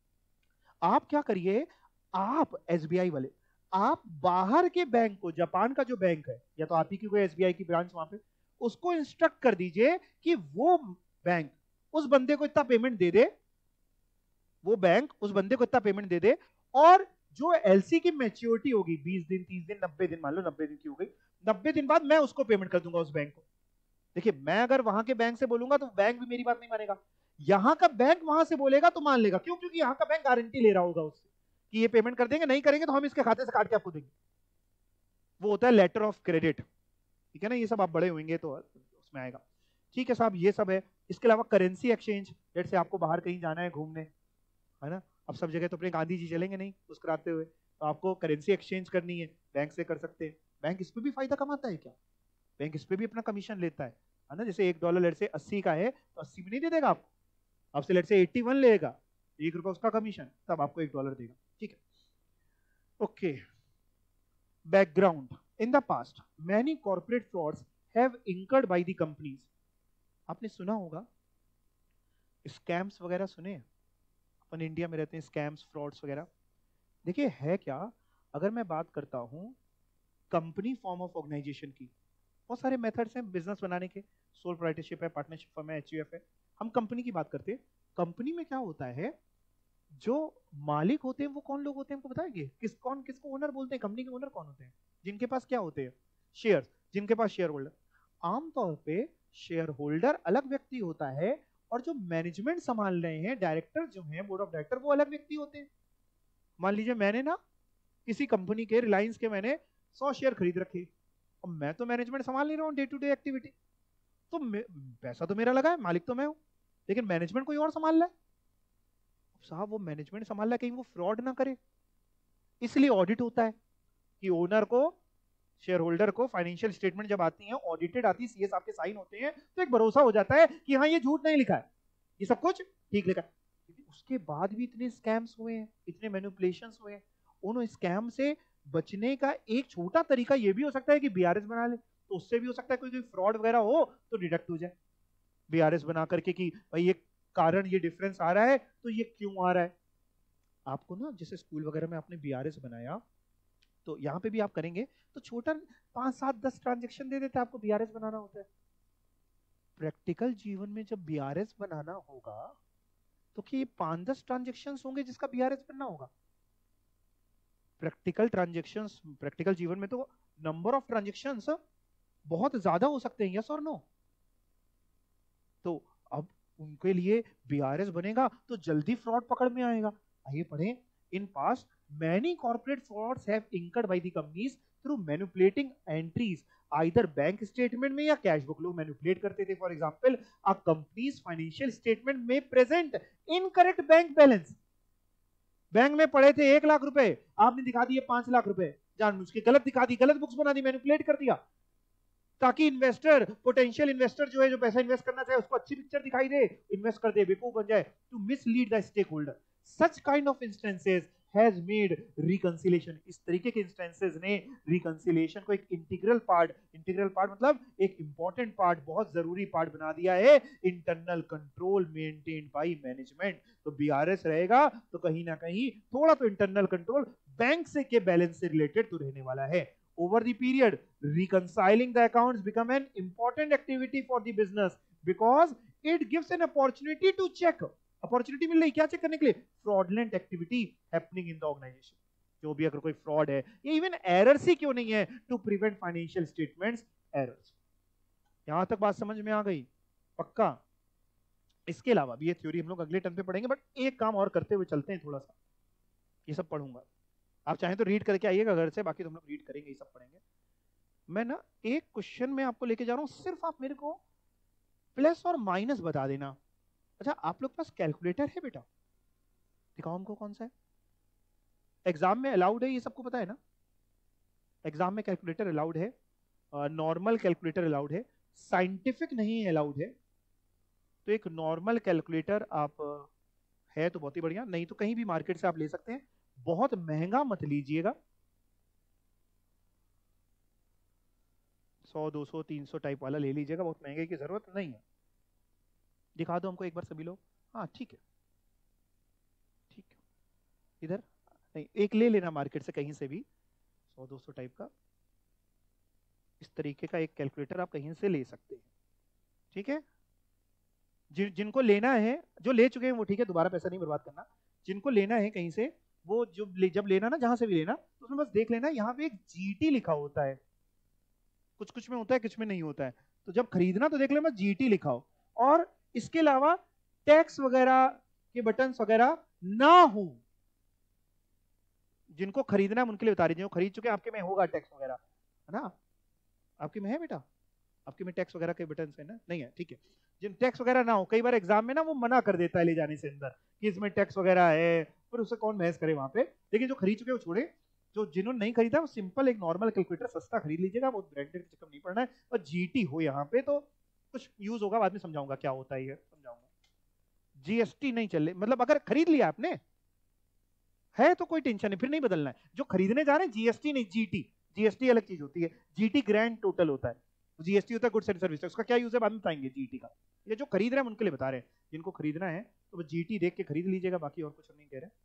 Speaker 1: आप क्या करिए, आप SBI वाले, आप बाहर के बैंक को, जापान का जो बैंक है, या तो आप ही की कोई SBI की ब्रांच वहां पे, उसको इंस्ट्रक्ट कर दीजिए कि वो बैंक उस बंदे को इतना पेमेंट दे दे, वो बैंक उस बंदे को इतना पेमेंट दे दे, और जो LC की मैच्योरिटी होगी 20 दिन, 30 दिन, 90 दिन, मान लो 90 दिन की हो गई, 90 दिन बाद मैं उसको पेमेंट कर दूंगा उस बैंक को। देखिए मैं अगर वहां के बैंक से बोलूंगा तो बैंक भी मेरी बात नहीं मानेगा, यहां का बैंक वहां से बोलेगा तो मान लेगा। क्यों? क्योंकि यहां का बैंक गारंटी ले रहा होगा उससे कि ये पेमेंट कर देंगे, नहीं करेंगे तो हम इसके खाते से काट के आपको देंगे। वो होता है लेटर ऑफ क्रेडिट। ठीक है ना, ये सब आप बड़े होंगे तो उसमें आएगा। ठीक है साहब, ये सब है। इसके अलावा करेंसी एक्सचेंज, जैसे आपको बाहर कहीं जाना है घूमने, है ना, अब सब जगह तो अपने गांधी जी चलेंगे नहीं उस कराते हुए, तो आपको करेंसी एक्सचेंज करनी है, बैंक से कर सकते हैं। बैंक इस पे भी फायदा कमाता है क्या? बैंक इस पे भी अपना कमीशन लेता है ना। जैसे $1 लेट से 80 का है तो 80 में नहीं दे देगा आपको, आपसे लेट से 81 लेगा, ₹1 उसका कमीशन, तब आपको $1 देगा। ठीक है, okay. Background, in the past many corporate frauds have incurred by the companies. आपने सुना होगा स्कैम्स वगैरह, सुने हैं? अपन इंडिया में रहते हैं, स्कैम्स फ्रॉड्स वगैरह। देखिए है क्या, अगर मैं बात करता हूं कंपनी फॉर्म ऑफ ऑर्गेनाइजेशन की, बहुत सारे मेथड्स हैं बिजनेस बनाने के, सोल प्रोप्राइटरशिप है, पार्टनरशिप फर्म है, एचयूएफ है। हम कंपनी की बात करते हैं। कंपनी में क्या होता है, जो मालिक होते हैं वो कौन लोग होते हैं हमको बताएंगे? किसको ओनर बोलते हैं? कंपनी के ओनर कौन होते हैं? जिनके पास क्या होते हैं? शेयर्स, जिनके पास शेयर होल्डर। आमतौर पे शेयर होल्डर अलग व्यक्ति होता है, और जो मैनेजमेंट संभाल रहे हैं, डायरेक्टर जो है, बोर्ड ऑफ डायरेक्टर, वो अलग व्यक्ति होते हैं। मान लीजिए मैंने ना किसी कंपनी के, रिलायंस के मैंने 100 शेयर खरीद रखे, और मैं तो मैनेजमेंट संभाल नहीं रहा हूँ, डे टू डे एक्टिविटी, तो पैसा तो मेरा लगा है, मालिक तो मैं हूं, लेकिन मैनेजमेंट कोई और संभाल रहा है। साहब वो मैनेजमेंट संभाल रहा है, कहीं वो फ्रॉड ना करे, इसलिए ऑडिट होता है कि ओनर को, शेयर होल्डर को फाइनेंशियल स्टेटमेंट जब आती है, ऑडिटेड आती है, सीए साहब के साइन होते हैं, तो एक भरोसा हो जाता है कि हाँ ये झूठ नहीं लिखा है, ये सब कुछ ठीक लिखा है। उसके बाद भी इतने स्कैम्स हुए हैं, इतने मैनिपुलेशंस हुए हैं। उन स्कैम से बचने का एक छोटा तरीका ये भी हो सकता है कि बीआरएस बना ले, तो उससे भी हो सकता है कोई फ्रॉड वगैरह हो तो डिडक्ट हो जाए बीआरएस बना करके, कि भाई ये कारण, ये डिफरेंस आ रहा है तो ये क्यों आ रहा है। आपको ना जैसे स्कूल वगैरह में आपने बीआरएस बनाया, तो यहाँ पे भी आप करेंगे तो छोटा 5 7 10 ट्रांजेक्शन दे देते हैं, आपको बीआरएस बनाना होता है। प्रैक्टिकल जीवन में जब बीआरएस बनाना होगा तो कि 5-10 ट्रांजेक्शन होंगे जिसका बीआरएस बनना होगा? प्रैक्टिकल ट्रांजेक्शंस, प्रैक्टिकल जीवन में तो नंबर ऑफ ट्रांजेक्शंस बहुत ज्यादा हो सकते हैं, यस और नो? तो अब उनके लिए बीआरएस बनेगा तो जल्दी फ्रॉड पकड़ में आएगा। आइए पढ़ें। In past many corporate frauds have incurred by the companies through manipulating entries, either bank statement में या कैश बुक। लोग मैनिपुलेट करते थे। For example, a company's financial statement में present incorrect bank balance. Bank में पड़े थे 1 लाख रुपए, आपने दिखा दिए 5 लाख रुपए, जानबूझ के गलत दिखा दी, गलत बुक्स बना दी, मैनिपुलेट कर दिया, ताकि इन्वेस्टर, पोटेंशियल इन्वेस्टर जो है, जो पैसा इन्वेस्ट करना चाहे, उसको अच्छी पिक्चर दिखाई दे, इन्वेस्ट कर दे, बेवकूफ बन जाए, to mislead the stake holder. Such kind of instances has made reconciliation, इस तरीके के इंस्टेंसेस ने रिकंसिलिएशन को एक इंटीग्रल पार्ट मतलब एक इंपॉर्टेंट पार्ट, बहुत जरूरी पार्ट बना दिया है। Internal control maintain by management. तो बीआरएस रहेगा तो कहीं ना कहीं थोड़ा तो इंटरनल कंट्रोल बैंक से के बैलेंस से रिलेटेड तो रहने वाला है। Over the period, reconciling the accounts become an important activity for the business because it gives an opportunity to check. Opportunity मिल रही क्या चेक करने के लिए? fraudulent activity happening in the organization. जो भी अगर कोई फ्रॉड है, या इवन एरर्स ही क्यों नहीं है, to prevent financial statements errors. यहां तक बात समझ में आ गई? पक्का? इसके अलावा भी ये थ्योरी हम लोग अगले टर्म पे पढ़ेंगे, बट एक काम और करते हुए चलते हैं थोड़ा सा, ये सब पढ़ूंगा। आप चाहें तो रीड करके आइएगा घर से, बाकी तो हम लोग रीड करेंगे, ये सब पढ़ेंगे। मैं ना एक क्वेश्चन में आपको लेके जा रहा हूं, सिर्फ आप मेरे को प्लस और माइनस बता देना। अच्छा, आप लोग पास कैलकुलेटर है बेटा? दिखाओ हमको कौन सा है। एग्जाम में अलाउड है, ये सबको पता है ना? एग्जाम में कैलकुलेटर अलाउड है, नॉर्मल कैलकुलेटर अलाउड है, साइंटिफिक नहीं अलाउड है। तो एक नॉर्मल कैलकुलेटर आप है तो बहुत ही बढ़िया, नहीं तो कहीं भी मार्केट से आप ले सकते हैं, बहुत महंगा मत लीजिएगा। 100 200 300 टाइप वाला ले लीजिएगा, बहुत महंगे की जरूरत नहीं है। दिखा दो हमको एक बार सभी लोग। हाँ ठीक है, ठीक है, इधर नहीं, एक ले लेना मार्केट से कहीं से भी, 100 200 टाइप का इस तरीके का एक कैलकुलेटर आप कहीं से ले सकते हैं। ठीक है, जिनको लेना है, जो ले चुके हैं वो ठीक है, दोबारा पैसा नहीं बर्बाद करना। जिनको लेना है कहीं से, वो जब लेना ना, जहां से भी लेना, तो उसमें बस देख लेना, यहाँ पे एक जीटी लिखा होता है, कुछ कुछ में होता है, कुछ में नहीं होता है। तो जब खरीदना तो देख लेना जीटी लिखा हो, और इसके अलावा टैक्स वगैरह के बटन्स वगैरह ना हो। जिनको खरीदना है उनके लिए बता रही, जो खरीद चुके हैं आपके में होगा टैक्स वगैरह, है ना? आपके में है बेटा? आपके में टैक्स वगैरह के बटन है ना? नहीं है, ठीक है। जिन टैक्स वगैरह ना हो, कई बार एग्जाम में ना वो मना कर देता है ले जाने से अंदर कि इसमें टैक्स वगैरह है, पर उससे कौन बहस करे वहां पे। लेकिन जो खरीद चुके वो छोड़े, जो जिन्होंने नहीं खरीदा वो सिंपल एक नॉर्मल कैलकुलेटर सस्ता खरीद लीजिएगा, वो ब्रांडेड के चक्कर नहीं पड़ना है। और जीटी हो यहाँ पे तो कुछ यूज होगा, बाद में समझाऊंगा क्या होता है, ये समझाऊंगा। जीएसटी नहीं चले, मतलब अगर खरीद लिया आपने है तो कोई टेंशन नहीं, फिर नहीं बदलना है। जो खरीदने जा रहे हैं जीएसटी नहीं, जीटी। जीएसटी अलग चीज होती है, जीटी ग्रैंड टोटल होता है, जीएसटी होता है गुड्स एंड सर्विस। उसका क्या यूज है बाद में बताएंगे जीटी का। ये जो खरीद रहे हैं उनके लिए बता रहे हैं, जिनको खरीदना है तो वो जीटी देख के खरीद लीजिएगा, बाकी और कुछ नहीं कह रहे।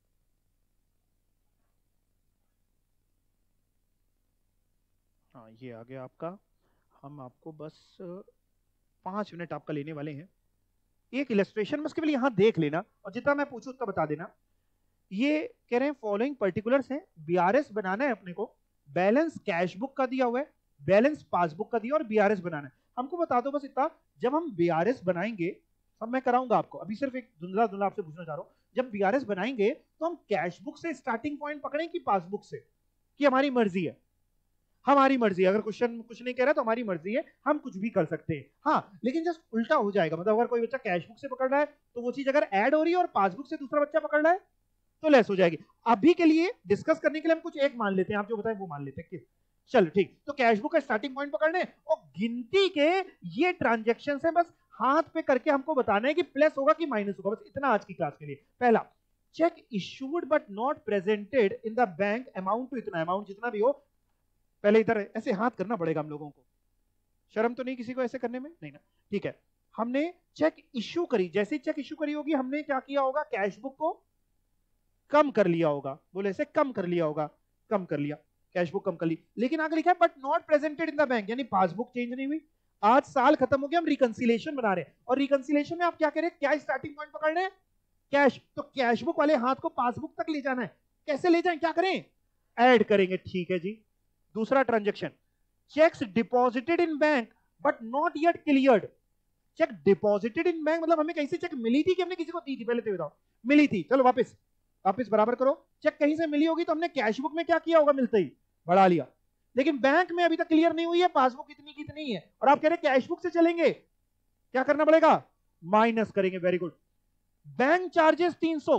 Speaker 1: हाँ ये आ गया आपका। हम आपको बस 5 मिनट आपका लेने वाले हैं। एक इलस्ट्रेशन बस केवल यहां देख लेना, और जितना मैं पूछूं उतना बता देना। ये कह रहे हैं फॉलोइंग पर्टिकुलर्स हैं, बीआरएस बनाना है अपने को, बैलेंस कैश बुक का दिया हुआ है, बैलेंस पासबुक का दिया, और बीआरएस बनाना है। हमको बता दो बस इतना, जब हम बीआरएस बनाएंगे, सब मैं कराऊंगा आपको, अभी सिर्फ एक धुंधला धुंधला आपसे पूछना चाह रहा हूं, जब बीआरएस बनाएंगे तो हम कैश बुक से स्टार्टिंग पॉइंट पकड़ें कि पासबुक से, कि हमारी मर्जी है? हमारी मर्जी है, अगर क्वेश्चन कुछ नहीं कह रहा तो हमारी मर्जी है, हम कुछ भी कर सकते हैं। हाँ लेकिन जस्ट उल्टा हो जाएगा, मतलब अगर कोई बच्चा कैश बुक से पकड़ रहा है तो वो चीज अगर ऐड हो रही है और पासबुक से दूसरा बच्चा पकड़ रहा है तो लेस हो जाएगी। अभी के लिए डिस्कस करने के लिए हम कुछ एक मान लेते हैं, आप जो बताएं वो मान लेते हैं। चलो ठीक, तो कैश बुक का स्टार्टिंग पॉइंट पकड़ने और गिनती के ये ट्रांजेक्शन है, बस हाथ पे करके हमको बताना है कि प्लस होगा कि माइनस होगा, बस इतना आज की क्लास के लिए। पहला, cheque issued but not presented in the bank, amount to इतना, अमाउंट जितना भी हो। पहले इधर ऐसे हाथ करना पड़ेगा हम लोगों को, शर्म तो नहीं किसी को ऐसे करने में, नहीं ना? ठीक है, हमने चेक इश्यू करी, जैसे चेक इश्यू करी होगी हमने क्या किया होगा, कैश बुक को कम कर लिया होगा, बोले ऐसे कम कर लिया होगा, कम कर लिया, कैश बुक कम कर ली। लेकिन आगे लिखा है but not presented in the bank, यानी पासबुक चेंज नहीं हुई। आज साल खत्म हो गया, हम रिकंसिलेशन बना रहे हैं, और रिकंसिलेशन में आप क्या करें, क्या स्टार्टिंग पॉइंट पकड़ रहे हैं, कैश, तो कैश बुक वाले हाथ को पासबुक तक ले जाना है। कैसे ले जाएं, क्या करें, ऐड करेंगे, ठीक है जी। दूसरा transaction, cheques deposited in bank but not yet cleared. Cheque deposited in bank मतलब हमें कहीं से चेक मिली थी कि हमने किसी को दी थी, पहले तो बताओ। मिली थी, चलो वापस वापस बराबर करो। चेक कहीं से मिली होगी तो हमने कैश बुक में क्या किया होगा, मिलते ही बढ़ा लिया। लेकिन बैंक में अभी तक क्लियर नहीं हुई है, पासबुक इतनी की इतनी है, और आप कह रहे हैं कैश बुक से चलेंगे, क्या करना पड़ेगा, माइनस करेंगे, very good. Bank charges 300,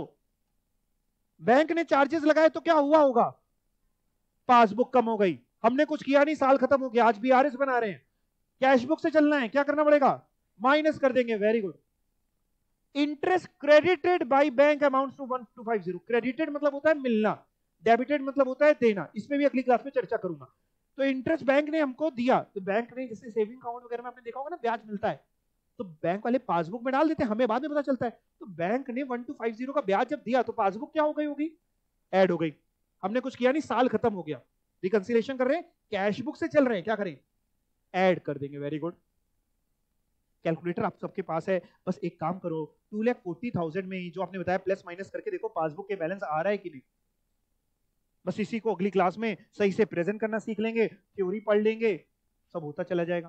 Speaker 1: bank ने चार्जेस लगाए तो क्या हुआ होगा, पासबुक कम हो गई। हमने कुछ किया नहीं, साल खत्म हो गया, आज बीआरएस बना रहे हैं, कैश बुक से चलना है, क्या करना पड़ेगा, माइनस कर देंगे, very good. Interest credited by bank amounts to 1250, credited मतलब होता है मिलना, डेबिटेड मतलब होता है देना, इसमें भी अगली क्लास में चर्चा करूंगा। तो इंटरेस्ट बैंक ने हमको दिया, तो बैंक ने जैसे सेविंग अकाउंट वगैरह में आपने देखा होगा ना, ब्याज मिलता है, तो बैंक वाले पासबुक में डाल देते हैं, हमें बाद में पता चलता है। तो बैंक ने 1250 का ब्याज जब दिया तो पासबुक क्या हो गई होगी, ऐड हो गई। हमने कुछ किया नहीं, साल खत्म हो गया, रिकंसिलेशन कर रहे हैं, कैश बुक से चल रहे हैं, क्या करें, ऐड कर देंगे, वेरी गुड। कैलकुलेटर आप सबके पास है, बस एक काम करो, 2,40,000 में जो आपने बताया प्लस माइनस करके देखो पासबुक के बैलेंस आ रहा है कि नहीं। बस इसी को अगली क्लास में सही से प्रेजेंट करना सीख लेंगे, थ्योरी पढ़ लेंगे, सब होता चला जाएगा।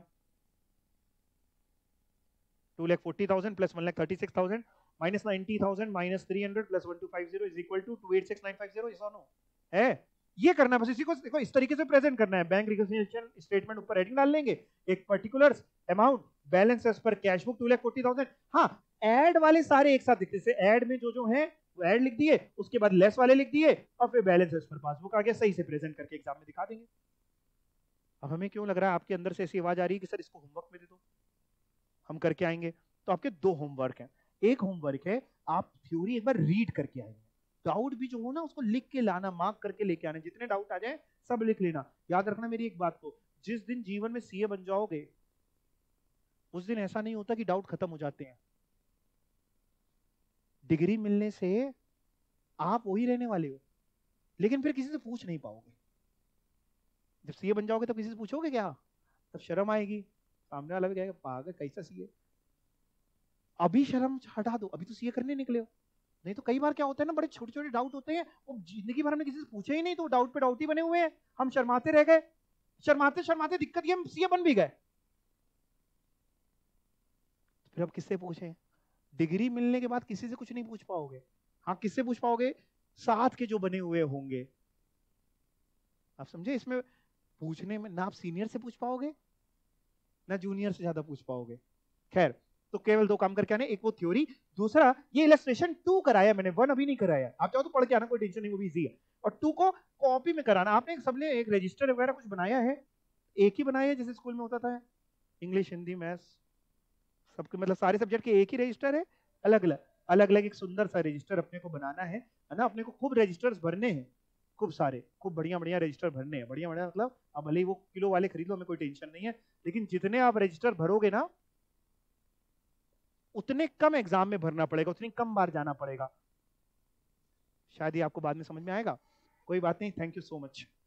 Speaker 1: 2,40,000 plus 1,36,000 minus 90,000 minus 300 plus 1250 is equal to 286,950, yes और नो है। ये करना बस, इसी को देखो इस तरीके से प्रेजेंट करना है। बैंक रिकंसिलिएशन स्टेटमेंट ऊपर हेडिंग डाल लेंगे, एक पर्टिकुलर्स अमाउंट बैलेंस एज पर कैश बुक 2,40,000। हाँ, ऐड वाले सारे एक साथ दिखते हैं, ऐड में जो है वो ऐड लिख दिए, उसके बाद लेस वाले लिख दिए, और फिर बैलेंस एज पर पासबुक आ गया, सही से प्रेजेंट करके एग्जाम में दिखा देंगे। अब हमें क्यों लग रहा है आपके अंदर से ऐसी आवाज आ रही है कि सर इसको होमवर्क में दे दो, हम करके आएंगे? तो आपके 2 होमवर्क हैं। एक होमवर्क है आप थ्योरी एक बार रीड करके आएंगे, डाउट भी जो हो ना उसको लिख के लाना, मार्क करके लेके आना, जितने डाउट आ जाए सब लिख लेना। याद रखना मेरी एक बात को, जिस दिन जीवन में सीए बन जाओगे उस दिन ऐसा नहीं होता कि डाउट खत्म हो जाते हैं। डिग्री मिलने से आप वही रहने वाले हो, लेकिन फिर किसी से पूछ नहीं पाओगे। जब सीए बन जाओगे तब किसी से पूछोगे क्या, तब शर्म आएगी, सामने वाला भी कहेगा पागल कैसा सीए। अभी शर्म हटा दो, अभी तो सीए करने निकले हो। नहीं तो कई बार क्या होता है ना, बड़े छोटे छोटे डाउट होते हैं, वो जिंदगी भर हमने किसी से पूछे ही नहीं, तो डाउट पे डाउट ही बने हुए हैं, हम शर्माते रह गए, शर्माते शर्माते दिक्कत ये हम सीए बन भी गए। फिर अब किससे पूछे, डिग्री मिलने के बाद किसी से कुछ नहीं पूछ पाओगे। हाँ किससे पूछ पाओगे, साथ के जो बने हुए होंगे। आप समझे, इसमें पूछने में ना आप सीनियर से पूछ पाओगे ना जूनियर से ज्यादा पूछ पाओगे। खैर, तो केवल 2 काम करके आने, एक वो थ्योरी, दूसरा ये इलस्ट्रेशन 2 कराया मैंने, 1 अभी नहीं कराया। आप चाहो तो पढ़ के आना, कोई टेंशन नहीं, वो भी इजी है। और 2 को कॉपी में कराना। आपने सबने एक रजिस्टर वगैरह कुछ बनाया है? एक ही बनाया है जैसे स्कूल में होता था? इंग्लिश, हिंदी, मैथ्स, सबके मतलब सारे सब्जेक्ट के एक ही रजिस्टर है? अलग अलग? अलग अलग एक सुंदर सा रजिस्टर अपने को बनाना है ना? अपने को खूब रजिस्टर्स भरने हैं, खूब सारे, खूब बढ़िया बढ़िया रजिस्टर भरने हैं। बढ़िया बढ़िया मतलब अब भले ही वो किलो वाले खरीद लो, हमें कोई टेंशन नहीं है, लेकिन जितने आप रजिस्टर भरोगे ना, उतने कम एग्जाम में भरना पड़ेगा, उतनी कम बार जाना पड़ेगा। शायद ये आपको बाद में समझ में आएगा। कोई बात नहीं, थैंक यू सो मच।